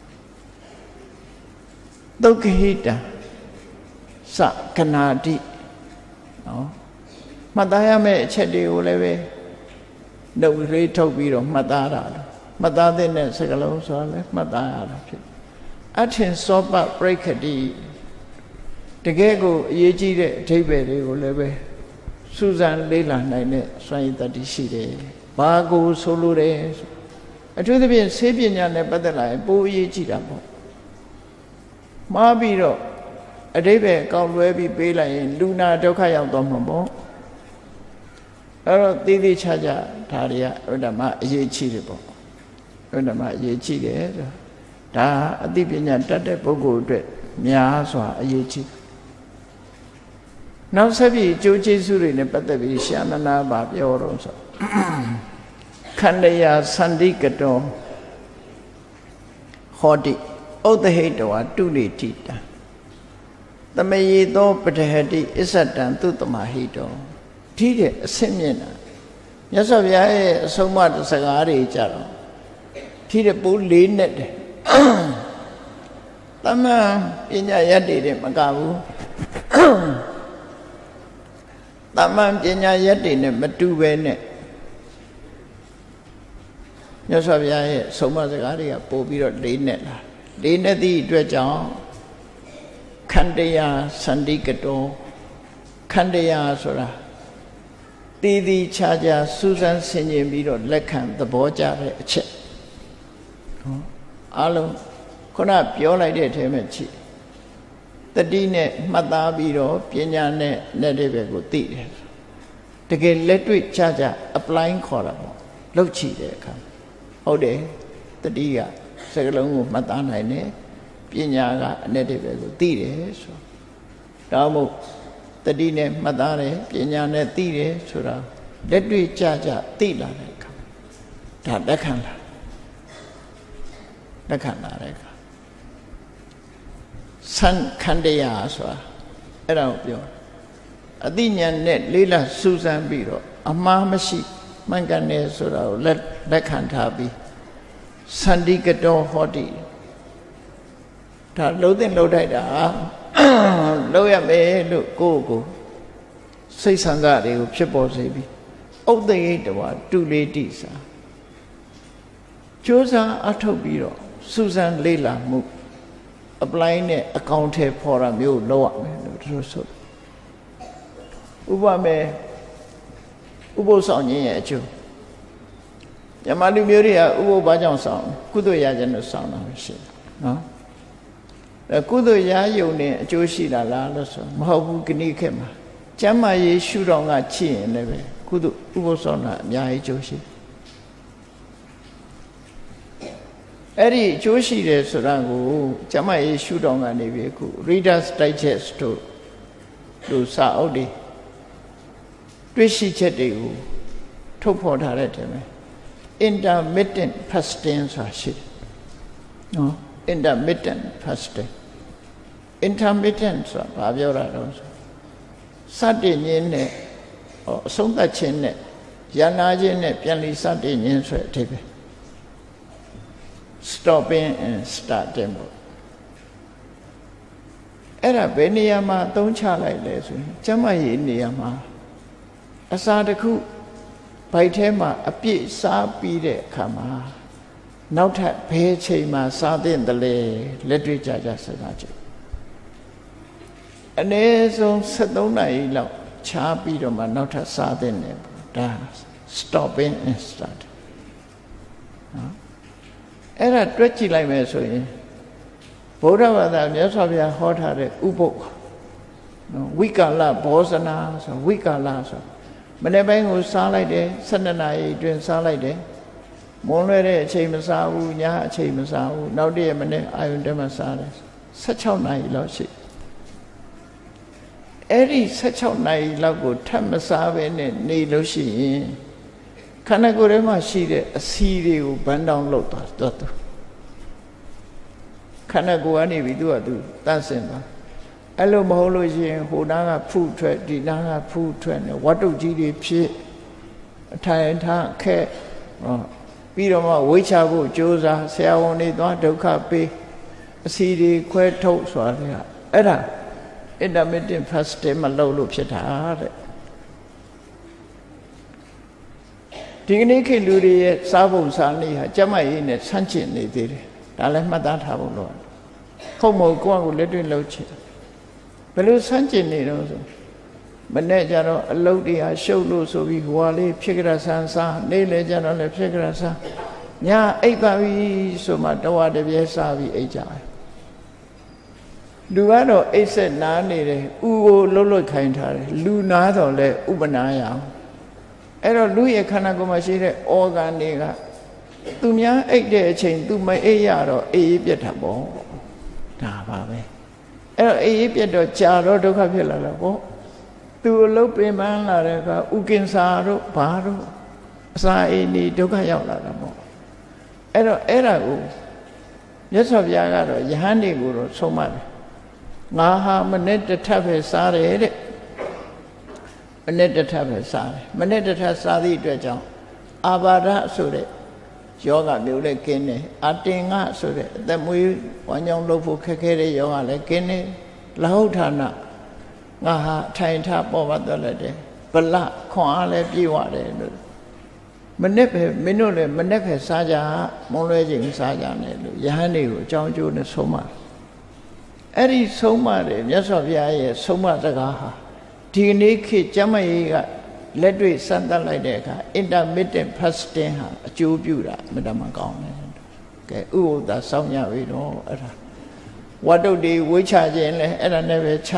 ဒုက္ခဟိတံစကနာတိနော်မှတ်သားရမယ့်အချက်တွေကိုလည်းပဲနှုတ်လေးထုတ်ပြီးတော့မှတ်သားတာမှတ်သားတဲ့စကားလုံးဆိုတာလည်းမှတ်သားရတာဖြစ်အထင်စောပပရိက္ခတိတကယ်ကိုအရေးကြီးတဲ့အဓိပ္ပာယ်တွေကိုလည်းပဲစူးစမ်းလေ့လာနိုင်တဲ့စွမ်းရည်တတ္တိရှိတယ်။ဘာကိုဆိုလိုတယ်အထူးသဖြင့်ဆေးပညာနဲ့ပတ်သက်လာရင်ပိုအရေးကြီးတာပေါ့။မှားပြီးတော့အဓိပ္ပာယ်ကောက်လွဲပြီးပေးလိုက်ရင်လူနာဒုက္ခရောက်သွားမှာပေါ့။အဲ့တော့သေးသေးချာချာဒါတွေကဥဒ္ဓမအရေးကြီးတယ်ပေါ့။ဥဒ္ဓမအရေးကြီးတယ်ဆိုဒါအသိပညာတတ်တဲ့ပုဂ္ဂိုလ်အတွက်များစွာအရေးကြီးနောက်ဆက်ပြီးအကျိုးကျေးဇူးတွေနဲ့ပတ်သက်ပြီးရှာနနာပါပြောတော့ဆိုခန္ဓယာသန္တိကတောဟောတိဥဒ္ဓဟိတဝတုလိတိတံသမယေသောပတဟတိအစ္ဆတံသုတမဟိတောဒီတဲ့အဆင့်မြင့်တာမြတ်စွာဘုရားရဲ့အဆုံးအမစကားတွေကြတော့ဒီတဲ့ပိုးလေးနဲ့တယ်တမန်ပညာရတ္တိတွေမကဘူးတမန်ပညာရတ္တိနဲ့မတူပဲနဲ့မြတ်စွာဘုရားရဲ့ဆုံးမစကားတွေကပို့ပြီးတော့လေးနဲ့လာလေးနဲ့သည့်အတွက်ကြောင့်ခန္ဓယာသန္တိကတောခန္ဓယာဆိုတာတည်တည်ချာချာစူးစမ်းဆင်ခြင်ပြီးတော့လက်ခံသဘောကျတဲ့အချက်အားလုံးခုနပြောလိုက်တဲ့အထဲမှာချိတတိနဲ့မှတ်သားပြီးတော့ပညာနဲ့နဲ့တဲ့ဘက်ကိုသိတယ်တကယ်လက်တွေ့ချာချာ apply ခေါ်တာပေါ့လုပ်ချတဲ့အခါဟုတ်တယ်တတိကစကလုံးကိုမှတ်သားနိုင်တယ်ပညာကအနဲ့တဲ့ဘက်ကိုသိတယ်ဆိုတော့ဒါမှမဟုတ်တတိနဲ့မှတ်သားတယ်ပညာနဲ့သိတယ်ဆိုတာလက်တွေ့ချာချာသိလာတဲ့အခါဒါလက်ခံလာလက်ခံလာတဲ့အခါသံခန္ဓယာဆိုတာအဲ့ဒါကိုပြောအသိဉာဏ်နဲ့လေးလာစူးစမ်းပြီးတော့အမှားမရှိမှန်ကန်တယ်ဆိုတာကိုလက်လက်ခံထားပြီးသန္တိကတောဟောတိဒါလုံးသိလုံးထိုက်တာလုံးရမယ်လို့ကိုယ့်ကိုစိတ်ဆန္ဒတွေကိုဖြစ်ပေါ်စေပြီးဥဒ္ဒေတဝတုလေတိစာကြိုးစားအထုတ်ပြီးတော့စူးစမ်းလေးလာမှုapply နဲ့အကောင့်ထဲပေါ်တာမျိုးလုပ်ရမယ်လို့သူတို့ဆိုဥပမာဥပုသ်ဆောင်ခြင်းရဲ့အကျိုးမြန်မာလူမျိုးတွေကဥပုသ်ဘာကြောင့်ဆောင်ကုသိုလ်ရခြင်းလို့ဆောင်တာရှိတယ်နော်အဲကုသိုလ်ရယုံနဲ့အကျိုးရှိတာလားလို့ဆိုမဟုတ်ဘူးခဏခက်မှာကျမ်းမာရေးရှုတော်ကချစ်ရင်လည်းပဲကုသိုလ်ဥပုသ်ဆောင်တာအများကြီးအကျိုးရှိအဲ့ဒီအကျိုးရှိတယ်ဆိုတာကိုကျမရေးရှုတော်ကနေပြီအခု Reader's Digest တို့လို့စာအုပ်တွေတွေ့ရှိချက်တွေကိုထုတ်ဖော်ထားတဲ့တည်းပဲ intermittent fasting ဆိုတာရှိတယ်နော် intermittent fasting intermittent ဆိုတာဘာပြောတာတော့စတင်ခြင်းနဲ့ဟောအဆုံးသတ်ခြင်းနဲ့ရနာခြင်းနဲ့ပြန်လည်စတင်ခြင်းဆိုတဲ့အဓိပ္ပာယ် stopping and starting ပေါ့အဲ့ဒါဘယ်နေရာမှာအသုံးချလိုက်လဲဆိုရင်ကျမ်းမာရေးနေရာမှာအစာတစ်ခုဘိုက်ထဲမှာအပြည့်စားပြီးတဲ့အခါမှာနောက်ထပ်ဘယ်ချိန်မှာစားသင့်တယ်လဲလက်တွေ့ကြကြစဉ်းစားကြည့်အနည်းဆုံးsevenနာရီလောက်ခြားပြီးတော့မှနောက်ထပ်စားသင့်တယ်ဒါ stopping and start နော်အဲ့ဒါတွက်ကြည့်လိုက်မယ်ဆိုရင်ဗုဒ္ဓဘာသာမြတ်စွာဘုရားဟောထားတဲ့ဥပုပ်နော်ဝိကာလဘောဇနာဆိုဝိကာလဆိုမနေ့ပိုင်းကိုစားလိုက်တယ်twelveနာရီအတွင်းစားလိုက်တယ်မွန်းလွဲတဲ့အချိန်မစားဘူးညအချိန်မစားဘူးနောက်တည့်ရမနေ့အာယုန်တည်းမှစားတယ်sixteenနာရီလောက်ရှိအဲ့ဒီsixteenနာရီလောက်ကိုထပ်မစားဘဲနဲ့နေလို့ရှိရင်ခန္ဓာကိုယ်ထဲမှာရှိတဲ့အဆီတွေကိုဘန်းတောင်းလုပ်သွားတော့သူခန္ဓာကိုယ်ကနေပြီးသူကသူတန့်စင်သွားအဲ့လိုမဟုတ်လို့ရှိရင်ဟိုနားကဖုထွက်ဒီနားကဖုထွက်နေဝတ္တုကြီးတွေဖြစ်အထိုင်ထားခက်ဟောပြီးတော့မှဝိချဖို့ကြိုးစားဆရာဝန်တွေသွားဒုက္ခပေးအစီတွေခွဲထုတ်ဆိုတာလေအဲ့ဒါ intermittent fasting မလုပ်လို့ဖြစ်တာတဲ့ဒီကနေ့ခေတ်လူတွေရဲ့စားဖို့စားနည်းဟာကျမကြီးနဲ့ဆန့်ကျင်နေသေးတယ်ဒါလည်းမှတ်သားထားဖို့လိုတယ်ခုံမကိုယ့်အကိုလက်တွေ့လှုပ်ချင်ဘယ်လိုဆန့်ကျင်နေတော့ဆိုမနေ့ကျတော့အလုတ်တရားရှုပ်လို့ဆိုပြီးဟွာလေးဖြစ်ကြဆန်းစားနေ့လေကျတော့လည်းဖြစ်ကြဆန်းညအိပ်ပါပြီဆိုမှတဝါတပြဲစားပြီးအိပ်ကြတယ်လူကတော့အိပ်ဆက်နားနေတယ်ဥကိုလှုပ်လှုပ်ခိုင်းထားတယ်လူနာတော့လဲဥပနာရအောင်အဲ့တော့လူရဲ့ခန္ဓာကိုယ်မှာရှိတဲ့ organ တွေကသူများအိပ်တဲ့အချိန်သူမအိပ်ရတော့အေးပြတ်တာပေါ့ဒါပါပဲအဲ့တော့အေးပြတ်တော့ကြာတော့ဒုက္ခဖြစ်လာတော့ပေါ့သူအလုပ်ပင်ပန်းလာတဲ့အခါဥကင်္စာတို့ဘာတို့အစာအိမ်နေဒုက္ခရောက်လာတာပေါ့အဲ့တော့အဲ့ဒါကိုမြတ်စွာဘုရားကတော့ယဟန်တွေကိုတော့ဆုံးမတယ်ငါဟာမနေ့တစ်ထပ်ပဲစားတယ်တဲ့မနေ့တစ်ထပ်ပဲစားတယ်မနေ့တစ်ထပ်စားသည့်အတွက်ကြောင့်အာဘာဒဆိုတဲ့ယောဂမျိုးလည်းကင်းတယ်အတင်ငါဆိုတဲ့အသက်မွေးဝမ်းကြောင်းလုပ်ဖို့ခက်ခဲတဲ့ယောဂလည်းကင်းတယ်လဟုတ်ဌာနငါဟာထိုင်ထပေါ်ပါတော့လက်တယ်ဗလခွန်အားလည်းပြေဝတယ်လို့မနေ့ပဲမင်းတို့လည်းမနေ့ပဲစားကြမုံလွဲချိန်စားကြတယ်လို့ယဟန်တွေကိုအကြောင်းကျိုးနဲ့ဆုံးမအဲ့ဒီဆုံးမတယ်မြတ်စွာဘုရားရဲ့ဆုံးမစကားဟာဒီကနေ့ခေတ်ကျမ်းမာရေးကလက်တွေ့စမ်းသပ်လိုက်တဲ့အခါ intermittent fasting ဟာအကျိုးပြုတာအမှန်တမ်းကောင်းတယ်ကဲဥပ္ပဒါစောင့်ရပြီတော့အဲ့ဒါဝတ္တုတွေဝိချခြင်းလဲအဲ့ဒါနဲ့ပဲချ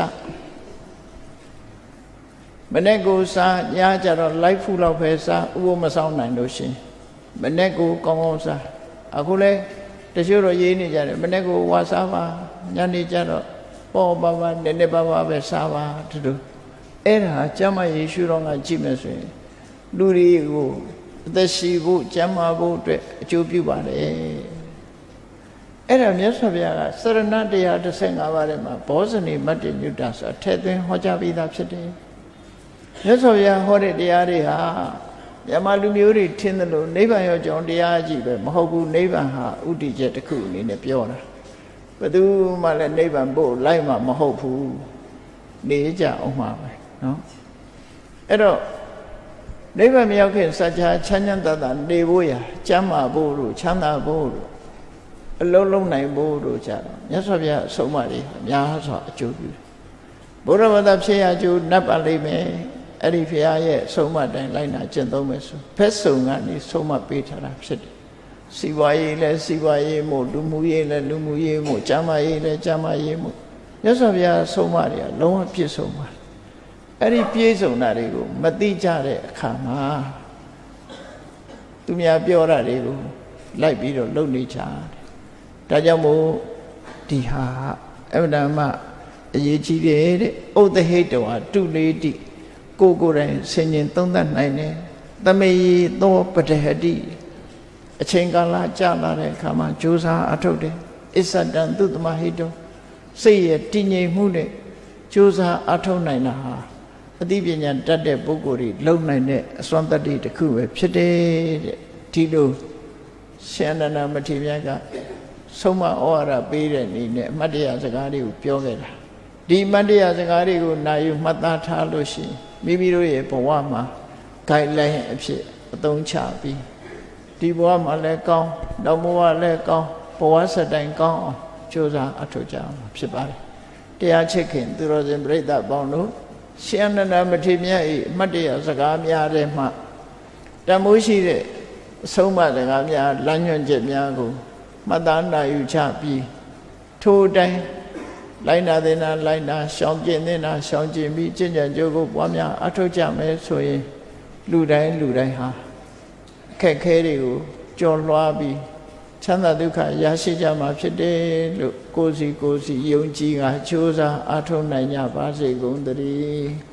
မနေ့ကိုစားညကြတော့ light food လောက်ပဲစားဥပ္ပမဆောင်နိုင်လို့ရှင်မနေ့ကိုကောင်းကောင်းစားအခုလဲတချို့တော့ရေးနေကြတယ်မနေ့ကိုဝါစားပါညနေကြတော့ပေါ်ပါပါနည်းနည်းပါပါပဲစားပါတူတူအဲ့ဒါကျမ်းမာယေရှုတော်ကကြည့်မယ်ဆိုရင်လူတွေကိုအသက်ရှိဖို့ကျမ်းမာဖို့အတွက်အကျိုးပြုပါတယ်အဲ့ဒါမြတ်စွာဘုရားကစရဏတရားfifteenပါးထဲမှာဘောဇနီမတ္တညုတဆိုတာထည့်သွင်းဟောကြားပြီးသားဖြစ်တယ်မြတ်စွာဘုရားဟောတဲ့တရားတွေဟာမြန်မာလူမျိုးတွေထင်တယ်လို့နိဗ္ဗာန်ရောက်ကြောင်းတရားကြီးပဲမဟုတ်ဘူးနိဗ္ဗာန်ဟာဥတည်ချက်တစ်ခုအနေနဲ့ပြောတာဘယ်သူမှလည်းနိဗ္ဗာန်ပို့လိုက်မှမဟုတ်ဘူးနေကြအောင်မှာပဲနော်အဲ့တော့နိဗ္ဗာန်မရောက်ခင်စัจ जा ချမ်းချမ်းသာသာနေဖို့ရကျမ်းမာဖို့တို့ချမ်းသာဖို့တို့အလုံးလုံးနိုင်ဖို့တို့ကြတော့မြတ်စွာဘုရားအဆုံးအမတွေအများစွာအကျိုးပြုတယ်ဘုရားဘာသာဖြစ်ရကျိုးနတ်ပါလိမ့်မယ်အဲ့ဒီဘုရားရဲ့အဆုံးအမတိုင်းလိုက်နာကျင့်သုံးမယ်ဆိုဖက်ဆုံကနေဆုံးမပေးထားတာဖြစ်တယ်စီဝါရေးလဲစီဝါရေးမို့လူမှုရေးလဲလူမှုရေးမို့ကျမ်းမာရေးလဲကျမ်းမာရေးမို့မြတ်စွာဘုရားအဆုံးအမတွေကလုံးဝပြည့်စုံပါအဲ့ဒီပြည့်စုံတာတွေကိုမသိကြတဲ့အခါမှာသူများပြောတာတွေကိုလိုက်ပြီးတော့လုပ်နေကြတယ်ဒါကြောင့်မို့ဒီဟာအမှန်တမ်းအရေးကြီးတယ်တဲ့ဥဒ္ဓဟိတဝါတုလေးတိကိုကိုယ်တိုင်ဆင်ញင်သုံးသပ်နိုင်တယ်သမေယသောပတဟတိအချိန်ကာလကြာလာတဲ့အခါမှာကြိုးစားအထုတ်တယ် Isatan Tutama Hito say a tinny moon Josa Atonina Adibian Tade Bogori Lonine Swantadi the Kuwe Pite Tilo Shanana Mativiaga Soma ora Beden in Madia Zagari Piogera Di Madia Zagari Nayu Mata Taloshi Mibiro Powama Guideline Don't Chapi Di Wama Lekon Domoa Lekon Powasa Dankon Josa Atoja Pibari They are checking the Rosen break that bono Shanana Matimia Madia Zagamia Rema Damushi Soma Zagamia Lanyon Jemiago Madana Uchapi Two day Lina Dena Lina Shanginina Shanjimi Jinja Jogo Wamia Atojame Soye Ludai Ludai Ha Kakeri John Wabi Chanda Duka Yashijama Pide Kosi Kosi Yonji Chosa Ato Nanya Base Gondari